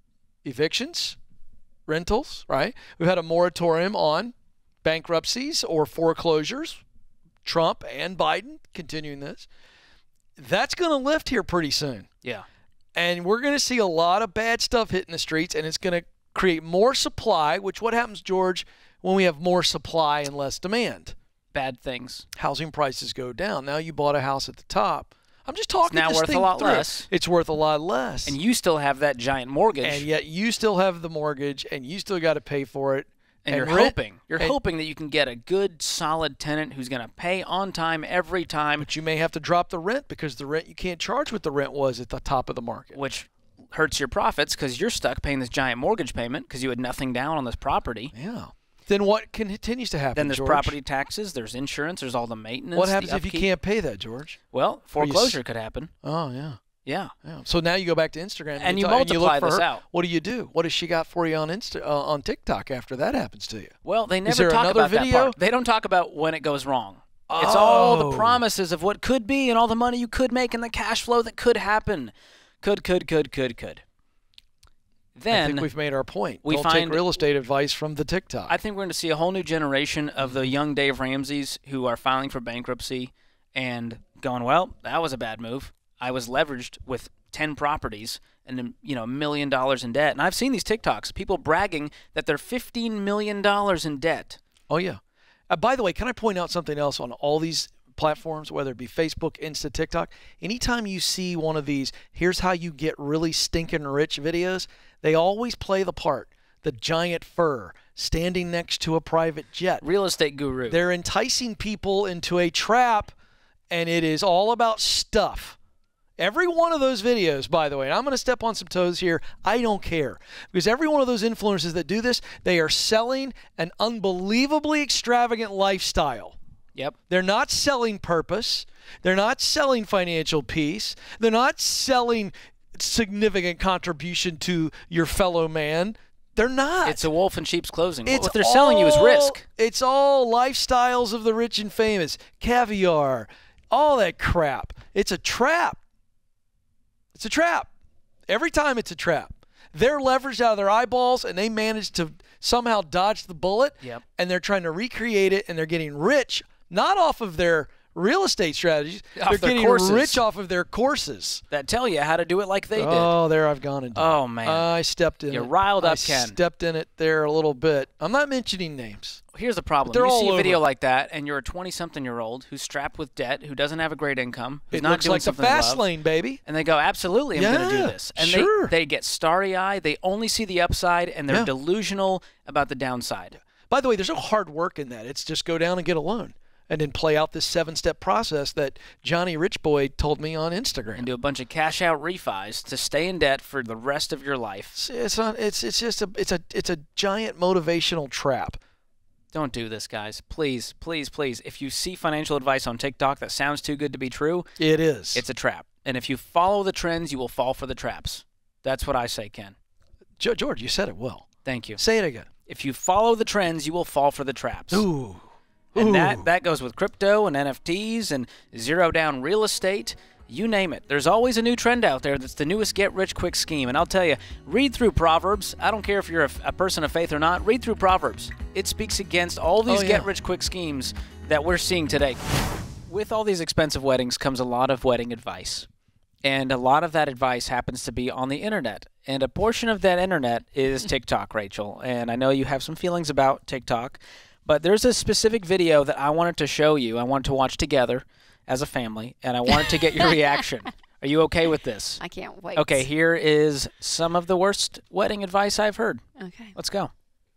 evictions, rentals, right? We've had a moratorium on bankruptcies or foreclosures. Trump and Biden continuing this. That's going to lift here pretty soon. Yeah. And we're going to see a lot of bad stuff hitting the streets, and it's going to create more supply, which what happens, George, when we have more supply and less demand? Bad things. Housing prices go down. Now you bought a house at the top. I'm just talking now this worth a thing lot through. less. It's worth a lot less. And you still have that giant mortgage. And yet you still have the mortgage, and you still got to pay for it. And, you're rent- hoping. You're and- hoping that you can get a good, solid tenant who's going to pay on time every time. But you may have to drop the rent because the rent you can't charge what the rent was at the top of the market. Which hurts your profits because you're stuck paying this giant mortgage payment because you had nothing down on this property. Yeah. Then what continues to happen, Then there's George? property taxes, there's insurance, there's all the maintenance. What happens the if you upkeep. can't pay that, George? Well, Or you s- foreclosure could happen. Oh, yeah. Yeah. yeah. So now you go back to Instagram And you you ta- and you look multiply for this her. out. What do you do? What has she got for you on Insta uh, on TikTok after that happens to you? Well, they Is never there talk another about video? that part. They don't talk about when it goes wrong. It's all the Oh. promises of what could be and all the money you could make and the cash flow that could happen. Could, could, could, could, could. Then I think we've made our point. we Don't find take real estate advice from the TikTok. I think we're going to see a whole new generation of the young Dave Ramseys who are filing for bankruptcy and going, well, that was a bad move. I was leveraged with ten properties and, you know, a million dollars in debt. And I've seen these TikToks, people bragging that they're fifteen million dollars in debt. Oh, yeah. Uh, by the way, can I point out something else on all these platforms, whether it be Facebook, Insta, TikTok? Anytime you see one of these, here's how you get really stinking rich videos, they always play the part. The giant fur standing next to a private jet. Real estate guru. They're enticing people into a trap, and it is all about stuff. Every one of those videos, by the way, and I'm going to step on some toes here, I don't care. Because every one of those influencers that do this, they are selling an unbelievably extravagant lifestyle. Yep. They're not selling purpose. They're not selling financial peace. They're not selling significant contribution to your fellow man. They're not. It's a wolf in sheep's clothing. It's what they're selling you is all- risk. It's all lifestyles of the rich and famous, caviar, all that crap. It's a trap. It's a trap. Every time it's a trap. They're leveraged out of their eyeballs, and they manage to somehow dodge the bullet, Yep. and they're trying to recreate it, and they're getting rich, not off of their real estate strategies. Off they're their getting courses. rich off of their courses. That tell you how to do it like they did. Oh, there I've gone into Oh, it. man. I stepped in You're it. riled I up, Ken. stepped in it there a little bit. I'm not mentioning names. Here's the problem. They're You all see a video over. like that, and you're a twenty-something-year-old who's strapped with debt, who doesn't have a great income, who's It not looks doing like the something they fast love, lane, baby. and they go, absolutely, I'm going to do Yeah, this. And sure. they, they get starry-eyed. They only see the upside, and they're Yeah. delusional about the downside. By the way, there's no hard work in that. It's just go down and get a loan and then play out this seven-step process that Johnny Richboy told me on Instagram. And do a bunch of cash-out refis to stay in debt for the rest of your life. It's, it's not. It's it's just a it's a it's a giant motivational trap. Don't do this, guys. Please, please, please. If you see financial advice on TikTok that sounds too good to be true, It is. it's a trap. And if you follow the trends, you will fall for the traps. That's what I say, Ken. Jo- George, you said it well. Thank you. Say it again. If you follow the trends, you will fall for the traps. Ooh. And Ooh. that, that goes with crypto and N F Ts and zero-down real estate. You name it. There's always a new trend out there that's the newest get-rich-quick scheme. And I'll tell you, read through Proverbs. I don't care if you're a, a person of faith or not. Read through Proverbs. It speaks against all these Oh, yeah. get-rich-quick schemes that we're seeing today. With all these expensive weddings comes a lot of wedding advice. And a lot of that advice happens to be on the internet. And a portion of that internet is TikTok, Rachel. And I know you have some feelings about TikTok. But there's a specific video that I wanted to show you. I wanted to watch together as a family. And I wanted to get your reaction. Are you okay with this? I can't wait. Okay, here is some of the worst wedding advice I've heard. Okay. Let's go.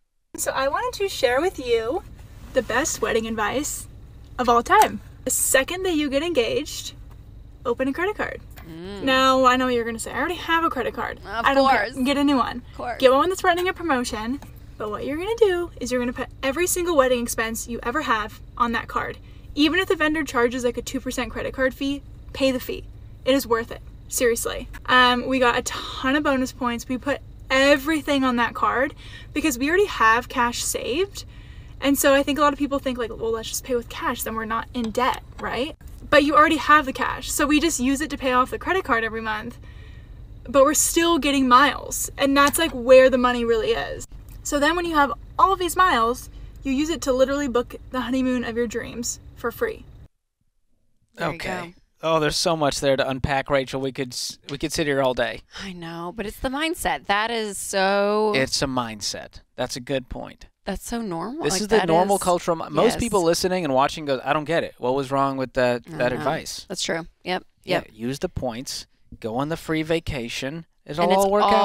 So I wanted to share with you the best wedding advice of all time. The second that you get engaged, open a credit card. Now, I know what you're going to say, I already have a credit card. Of I don't course. care. Get a new one. Of course. Get one that's running a promotion. But what you're going to do is you're going to put every single wedding expense you ever have on that card. Even if the vendor charges like a two percent credit card fee, pay the fee. It is worth it. Seriously. Um, we got a ton of bonus points. We put everything on that card because we already have cash saved. And so I think a lot of people think like, well, let's just pay with cash, then we're not in debt, right? But you already have the cash. So we just use it to pay off the credit card every month. But we're still getting miles. And that's like where the money really is. So then when you have all of these miles, you use it to literally book the honeymoon of your dreams for free. There you Okay. go. Oh, there's so much there to unpack, Rachel. We could s- we could sit here all day. I know, but it's the mindset. That is so. It's a mindset. That's a good point. That's so normal. This Like, is the that normal is- cultural. mi- Most Yes. people listening and watching go, I don't get it. What was wrong with that I that know. advice? That's true. Yep. Yeah, Yep. use the points. Go on the free vacation. It'll And it's all work out.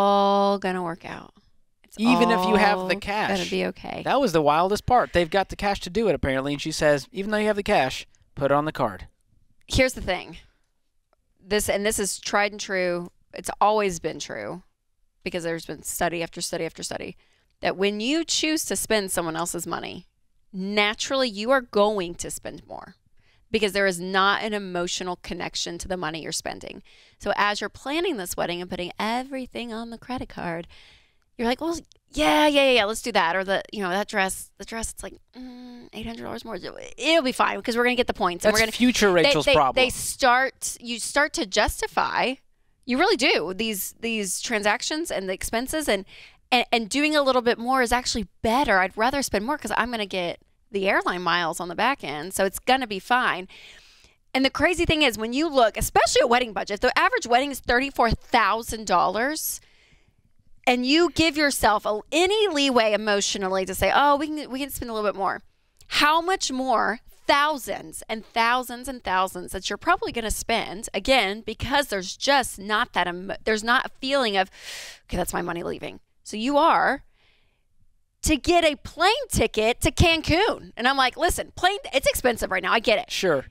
all gonna work out. It's Even if you have the all cash. Gonna be okay. That was the wildest part. They've got the cash to do it apparently, and she says, even though you have the cash, put it on the card. Here's the thing. This and this is tried and true. It's always been true because there's been study after study after study that when you choose to spend someone else's money, naturally you are going to spend more. because there is not an emotional connection to the money you're spending. So as you're planning this wedding and putting everything on the credit card, you're like, well, yeah, yeah, yeah, yeah, let's do that. Or the, you know, that dress, the dress, it's like mm, eight hundred dollars more. It'll be fine because we're going to get the points. That's and we're gonna, future Rachel's they, they, problem. They start, you start to justify, you really do, these these transactions and the expenses, and, and, and doing a little bit more is actually better. I'd rather spend more because I'm going to get the airline miles on the back end, so it's going to be fine. And the crazy thing is, when you look, especially a wedding budget, the average wedding is thirty-four thousand dollars. And you give yourself a, any leeway emotionally to say, oh, we can we can spend a little bit more. How much more? Thousands and thousands and thousands that you're probably going to spend, again, because there's just not that, emo- there's not a feeling of, okay, that's my money leaving. So you are to get a plane ticket to Cancun. And I'm like, listen, plane, it's expensive right now. I get it. Sure.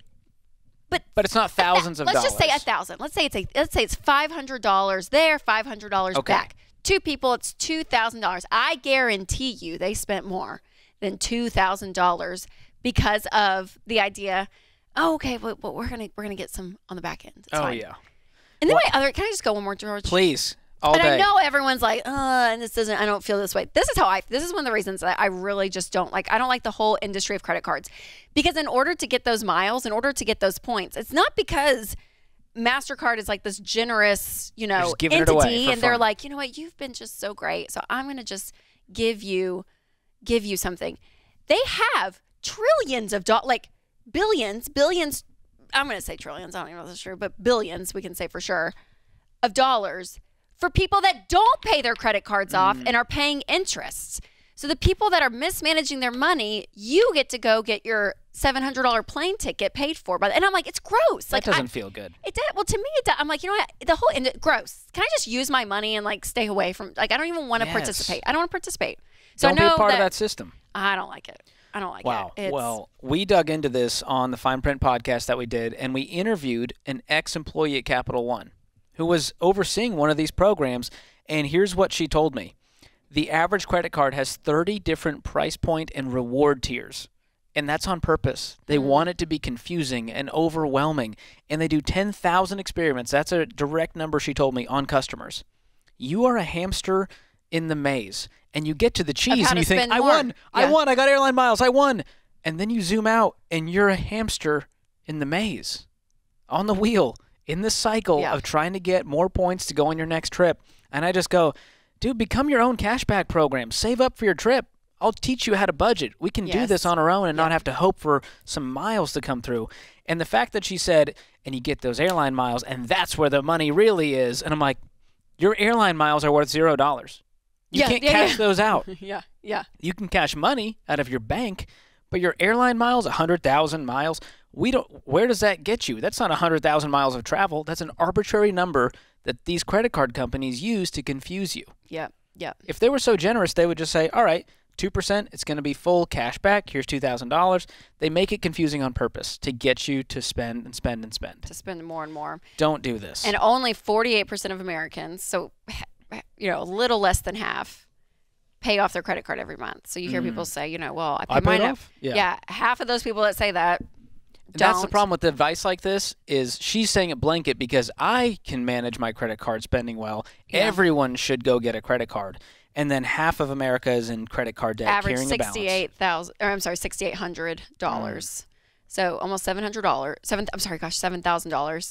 But but it's not thousands of let's dollars. Let's just say a thousand. Let's say it's a, let's say it's five hundred dollars there, five hundred dollars Okay. back. Two people, it's two thousand dollars. I guarantee you they spent more than two thousand dollars because of the idea, oh, okay, but, but we're going to we're gonna get some on the back end. It's oh, fine. yeah. And then Well- my other, can I just go one more, George? Please. All and day. I know everyone's like, uh, and this doesn't, I don't feel this way. This is how I, this is one of the reasons that I really just don't like, I don't like the whole industry of credit cards. Because in order to get those miles, in order to get those points, it's not because MasterCard is like this generous, you know, just giving it entity, away for and they're fun. like, you know what, you've been just so great, so I'm going to just give you, give you something. They have trillions of dollars, like billions, billions, I'm going to say trillions, I don't even know if that's true, but billions, we can say for sure, of dollars for people that don't pay their credit cards off Mm. and are paying interest. So the people that are mismanaging their money, you get to go get your seven hundred dollars plane ticket paid for by, and I'm like, it's gross. That Like, doesn't I, feel good. It did. Well, to me, it does. I'm like, you know what? The whole and gross. Can I just use my money and like stay away from? Like, I don't even want to Yes. participate. I don't want to participate. So Don't I know be a part that, of that system. I don't like it. I don't like Wow. it. It's, Well, we dug into this on the Fine Print podcast that we did, and we interviewed an ex-employee at Capital One who was overseeing one of these programs, and here's what she told me. The average credit card has thirty different price point and reward tiers, and that's on purpose. They Mm. want it to be confusing and overwhelming, and they do ten thousand experiments. That's a direct number she told me on customers. You are a hamster in the maze, and you get to the cheese how and to you think, spend I more. won, I Yeah. won, I got airline miles, I won. And then you zoom out, and you're a hamster in the maze, on the wheel, in the cycle Yeah. of trying to get more points to go on your next trip. And I just go, dude, become your own cashback program. Save up for your trip. I'll teach you how to budget. We can do Yes. this on our own and not have to hope for some miles to come through. And the fact that she said, and you get those airline miles, and that's where the money really is. And I'm like, your airline miles are worth zero dollars. You Yeah, can't yeah, cash yeah. those out. yeah, yeah. You can cash money out of your bank, but your airline miles, one hundred thousand miles, we don't. Where does that get you? That's not one hundred thousand miles of travel. That's an arbitrary number that these credit card companies use to confuse you. Yeah, yeah. If they were so generous, they would just say, all right, two percent, it's going to be full cash back. Here's two thousand dollars. They make it confusing on purpose to get you to spend and spend and spend. To spend more and more. Don't do this. And only forty-eight percent of Americans, so, you know, a little less than half, pay off their credit card every month. So you hear Mm. people say, you know, well, I pay I paid mine off? off. Yeah. Yeah. Half of those people that say that That's the don't. problem with advice like this is she's saying it blanket because I can manage my credit card spending well. Yeah. Everyone should go get a credit card. And then half of America is in credit card debt, Average carrying a balance. sixty-eight thousand, or I'm sorry, sixty-eight hundred dollars. Mm. So almost seven hundred dollars. Seven. I'm sorry, gosh, seven thousand dollars.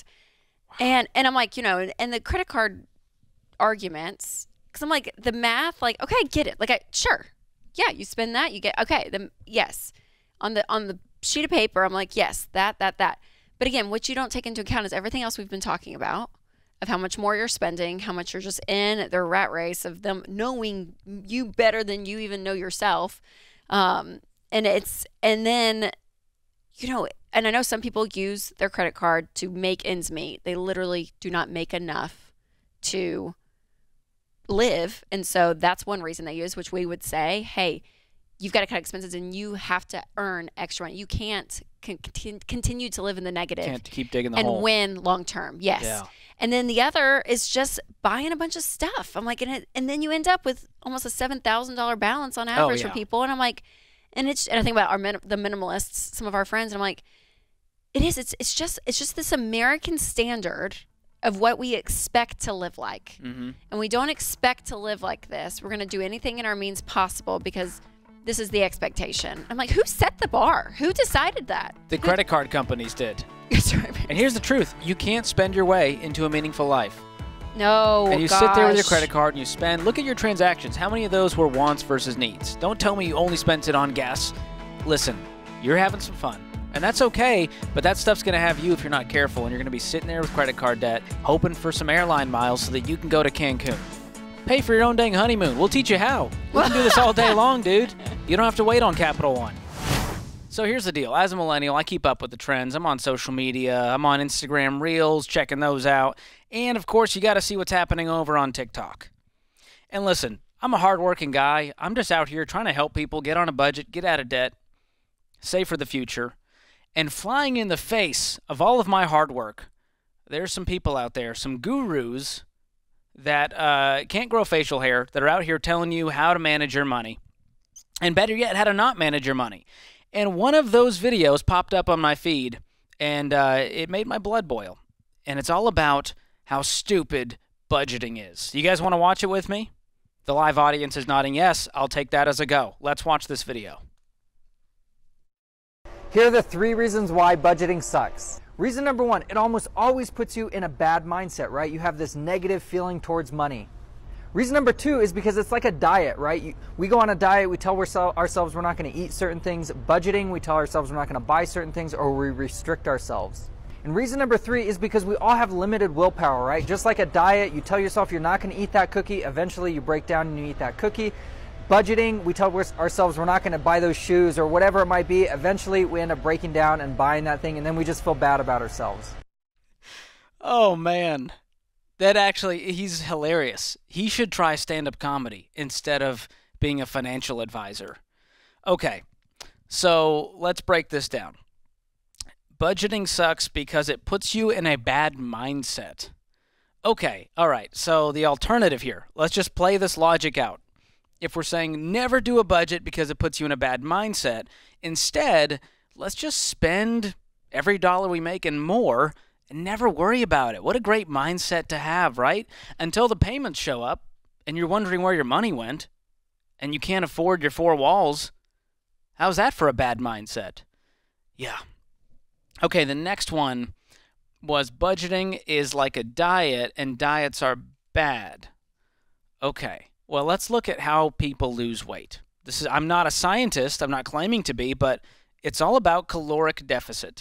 And and I'm like, you know, and, and the credit card arguments, because I'm like, the math, like, okay, I get it. Like, I sure, yeah, you spend that, you get okay. Then yes, on the on the sheet of paper, I'm like, yes, that that that. But again, what you don't take into account is everything else we've been talking about, of how much more you're spending, how much you're just in their rat race of them knowing you better than you even know yourself. Um, and it's, and then, you know, and I know some people use their credit card to make ends meet. They literally do not make enough to live. And so that's one reason they use, which we would say, hey, you've got to cut expenses and you have to earn extra money. You can't con- continue to live in the negative. Can't keep digging the and hole. win long term. Yes. Yeah. And then the other is just buying a bunch of stuff. I'm like, and, it, and then you end up with almost a seven thousand dollars balance on average yeah. for people. And I'm like, and it's, and I think about our min- the minimalists, some of our friends, and I'm like, It is. It's it's just it's just this American standard of what we expect to live like. Mm-hmm. And we don't expect to live like this. We're going to do anything in our means possible because this is the expectation. I'm like, who set the bar? Who decided that? The credit card companies did. That's right. And here's the truth. You can't spend your way into a meaningful life. No, And you gosh. sit there with your credit card and you spend. Look at your transactions. How many of those were wants versus needs? Don't tell me you only spent it on gas. Listen, you're having some fun. And that's okay, but that stuff's going to have you if you're not careful, and you're going to be sitting there with credit card debt, hoping for some airline miles so that you can go to Cancun. Pay for your own dang honeymoon. We'll teach you how. We can do this all day long, dude. You don't have to wait on Capital One. So here's the deal. As a millennial, I keep up with the trends. I'm on social media. I'm on Instagram Reels, checking those out. And, of course, you got to see what's happening over on TikTok. And listen, I'm a hardworking guy. I'm just out here trying to help people get on a budget, get out of debt, save for the future. And flying in the face of all of my hard work, there's some people out there, some gurus that uh, can't grow facial hair, that are out here telling you how to manage your money. And better yet, how to not manage your money. And one of those videos popped up on my feed, and uh, it made my blood boil. And it's all about how stupid budgeting is. You guys want to watch it with me? The live audience is nodding yes. I'll take that as a go. Let's watch this video. Here are the three reasons why budgeting sucks. Reason number one, it almost always puts you in a bad mindset, right? You have this negative feeling towards money. Reason number two is because it's like a diet, right? You, we go on a diet, we tell ourselves we're not going to eat certain things. Budgeting, we tell ourselves we're not going to buy certain things, or we restrict ourselves. And reason number three is because we all have limited willpower, right? Just like a diet, you tell yourself you're not going to eat that cookie, eventually you break down and you eat that cookie. Budgeting, we tell ourselves we're not going to buy those shoes or whatever it might be. Eventually, we end up breaking down and buying that thing, and then we just feel bad about ourselves. Oh, man. That actually, he's hilarious. He should try stand-up comedy instead of being a financial advisor. Okay, so let's break this down. Budgeting sucks because it puts you in a bad mindset. Okay, all right, so the alternative here. Let's just play this logic out. If we're saying never do a budget because it puts you in a bad mindset, instead, let's just spend every dollar we make and more and never worry about it. What a great mindset to have, right? Until the payments show up and you're wondering where your money went and you can't afford your four walls. How's that for a bad mindset? Yeah. Okay, the next one was budgeting is like a diet and diets are bad. Okay. Well, let's look at how people lose weight. This is I'm not a scientist, I'm not claiming to be, but it's all about caloric deficit.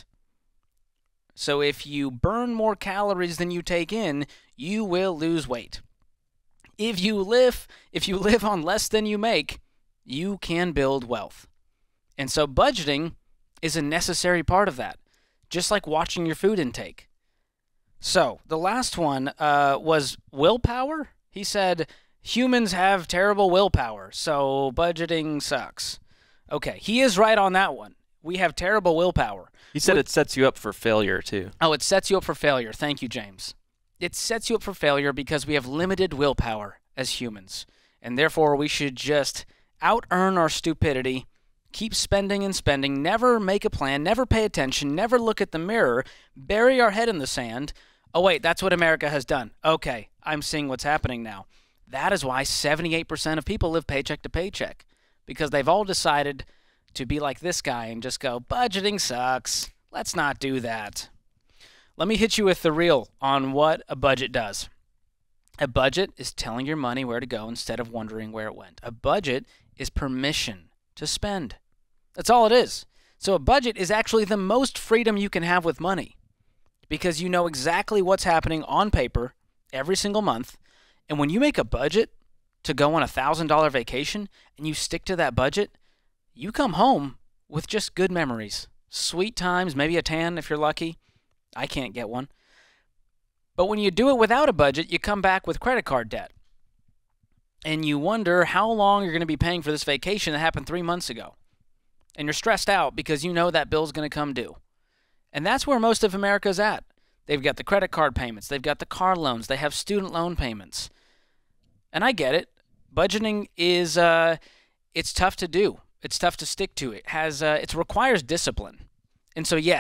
So if you burn more calories than you take in, you will lose weight. If you live if you live on less than you make, you can build wealth. And so budgeting is a necessary part of that, just like watching your food intake. So, the last one uh, was willpower. He said humans have terrible willpower, so budgeting sucks. Okay, he is right on that one. We have terrible willpower. He said we, it sets you up for failure, too. Oh, it sets you up for failure. Thank you, James. It sets you up for failure because we have limited willpower as humans, and therefore we should just out-earn our stupidity, keep spending and spending, never make a plan, never pay attention, never look at the mirror, bury our head in the sand. Oh, wait, that's what America has done. Okay, I'm seeing what's happening now. That is why seventy-eight percent of people live paycheck to paycheck, because they've all decided to be like this guy and just go, budgeting sucks. Let's not do that. Let me hit you with the real on what a budget does. A budget is telling your money where to go instead of wondering where it went. A budget is permission to spend. That's all it is. So a budget is actually the most freedom you can have with money, because you know exactly what's happening on paper every single month. And when you make a budget to go on a one thousand dollar vacation and you stick to that budget, you come home with just good memories. Sweet times, maybe a tan if you're lucky. I can't get one. But when you do it without a budget, you come back with credit card debt. And you wonder how long you're going to be paying for this vacation that happened three months ago. And you're stressed out because you know that bill's going to come due. And that's where most of America's at. They've got the credit card payments. They've got the car loans. They have student loan payments. And I get it. Budgeting is, uh, it's tough to do. It's tough to stick to. It has, uh, it requires discipline. And so, yes,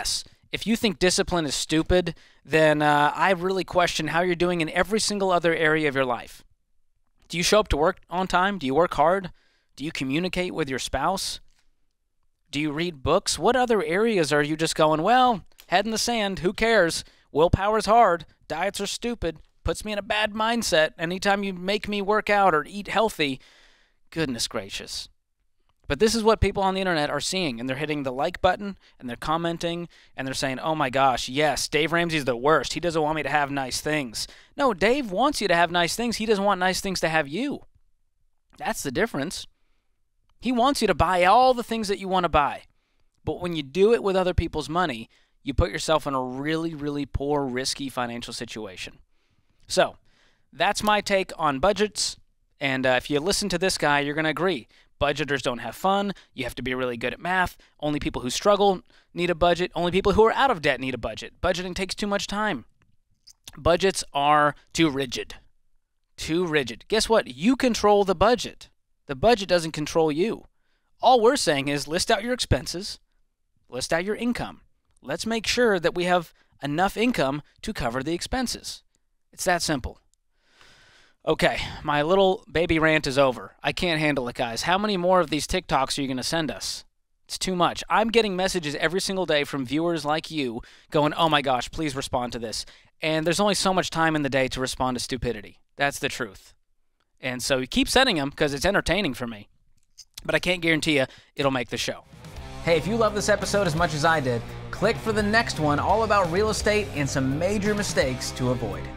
If you think discipline is stupid, then uh, I really question how you're doing in every single other area of your life. Do you show up to work on time? Do you work hard? Do you communicate with your spouse? Do you read books? What other areas are you just going, well, head in the sand, who cares? Willpower's hard, diets are stupid, puts me in a bad mindset anytime you make me work out or eat healthy. Goodness gracious. But this is what people on the internet are seeing, and they're hitting the like button, and they're commenting, and they're saying, oh my gosh, yes, Dave Ramsey's the worst. He doesn't want me to have nice things. No, Dave wants you to have nice things. He doesn't want nice things to have you. That's the difference. He wants you to buy all the things that you want to buy. But when you do it with other people's money, you put yourself in a really, really poor, risky financial situation. So, that's my take on budgets. And uh, if you listen to this guy, you're going to agree. Budgeters don't have fun. You have to be really good at math. Only people who struggle need a budget. Only people who are out of debt need a budget. Budgeting takes too much time. Budgets are too rigid. Too rigid. Guess what? You control the budget. The budget doesn't control you. All we're saying is list out your expenses, list out your income. Let's make sure that we have enough income to cover the expenses. It's that simple. Okay, my little baby rant is over. I can't handle it, guys. How many more of these TikToks are you going to send us? It's too much. I'm getting messages every single day from viewers like you going, oh my gosh, please respond to this. And there's only so much time in the day to respond to stupidity. That's the truth. And so you keep sending them because it's entertaining for me. But I can't guarantee you it'll make the show. Hey, if you love this episode as much as I did, click for the next one all about real estate and some major mistakes to avoid.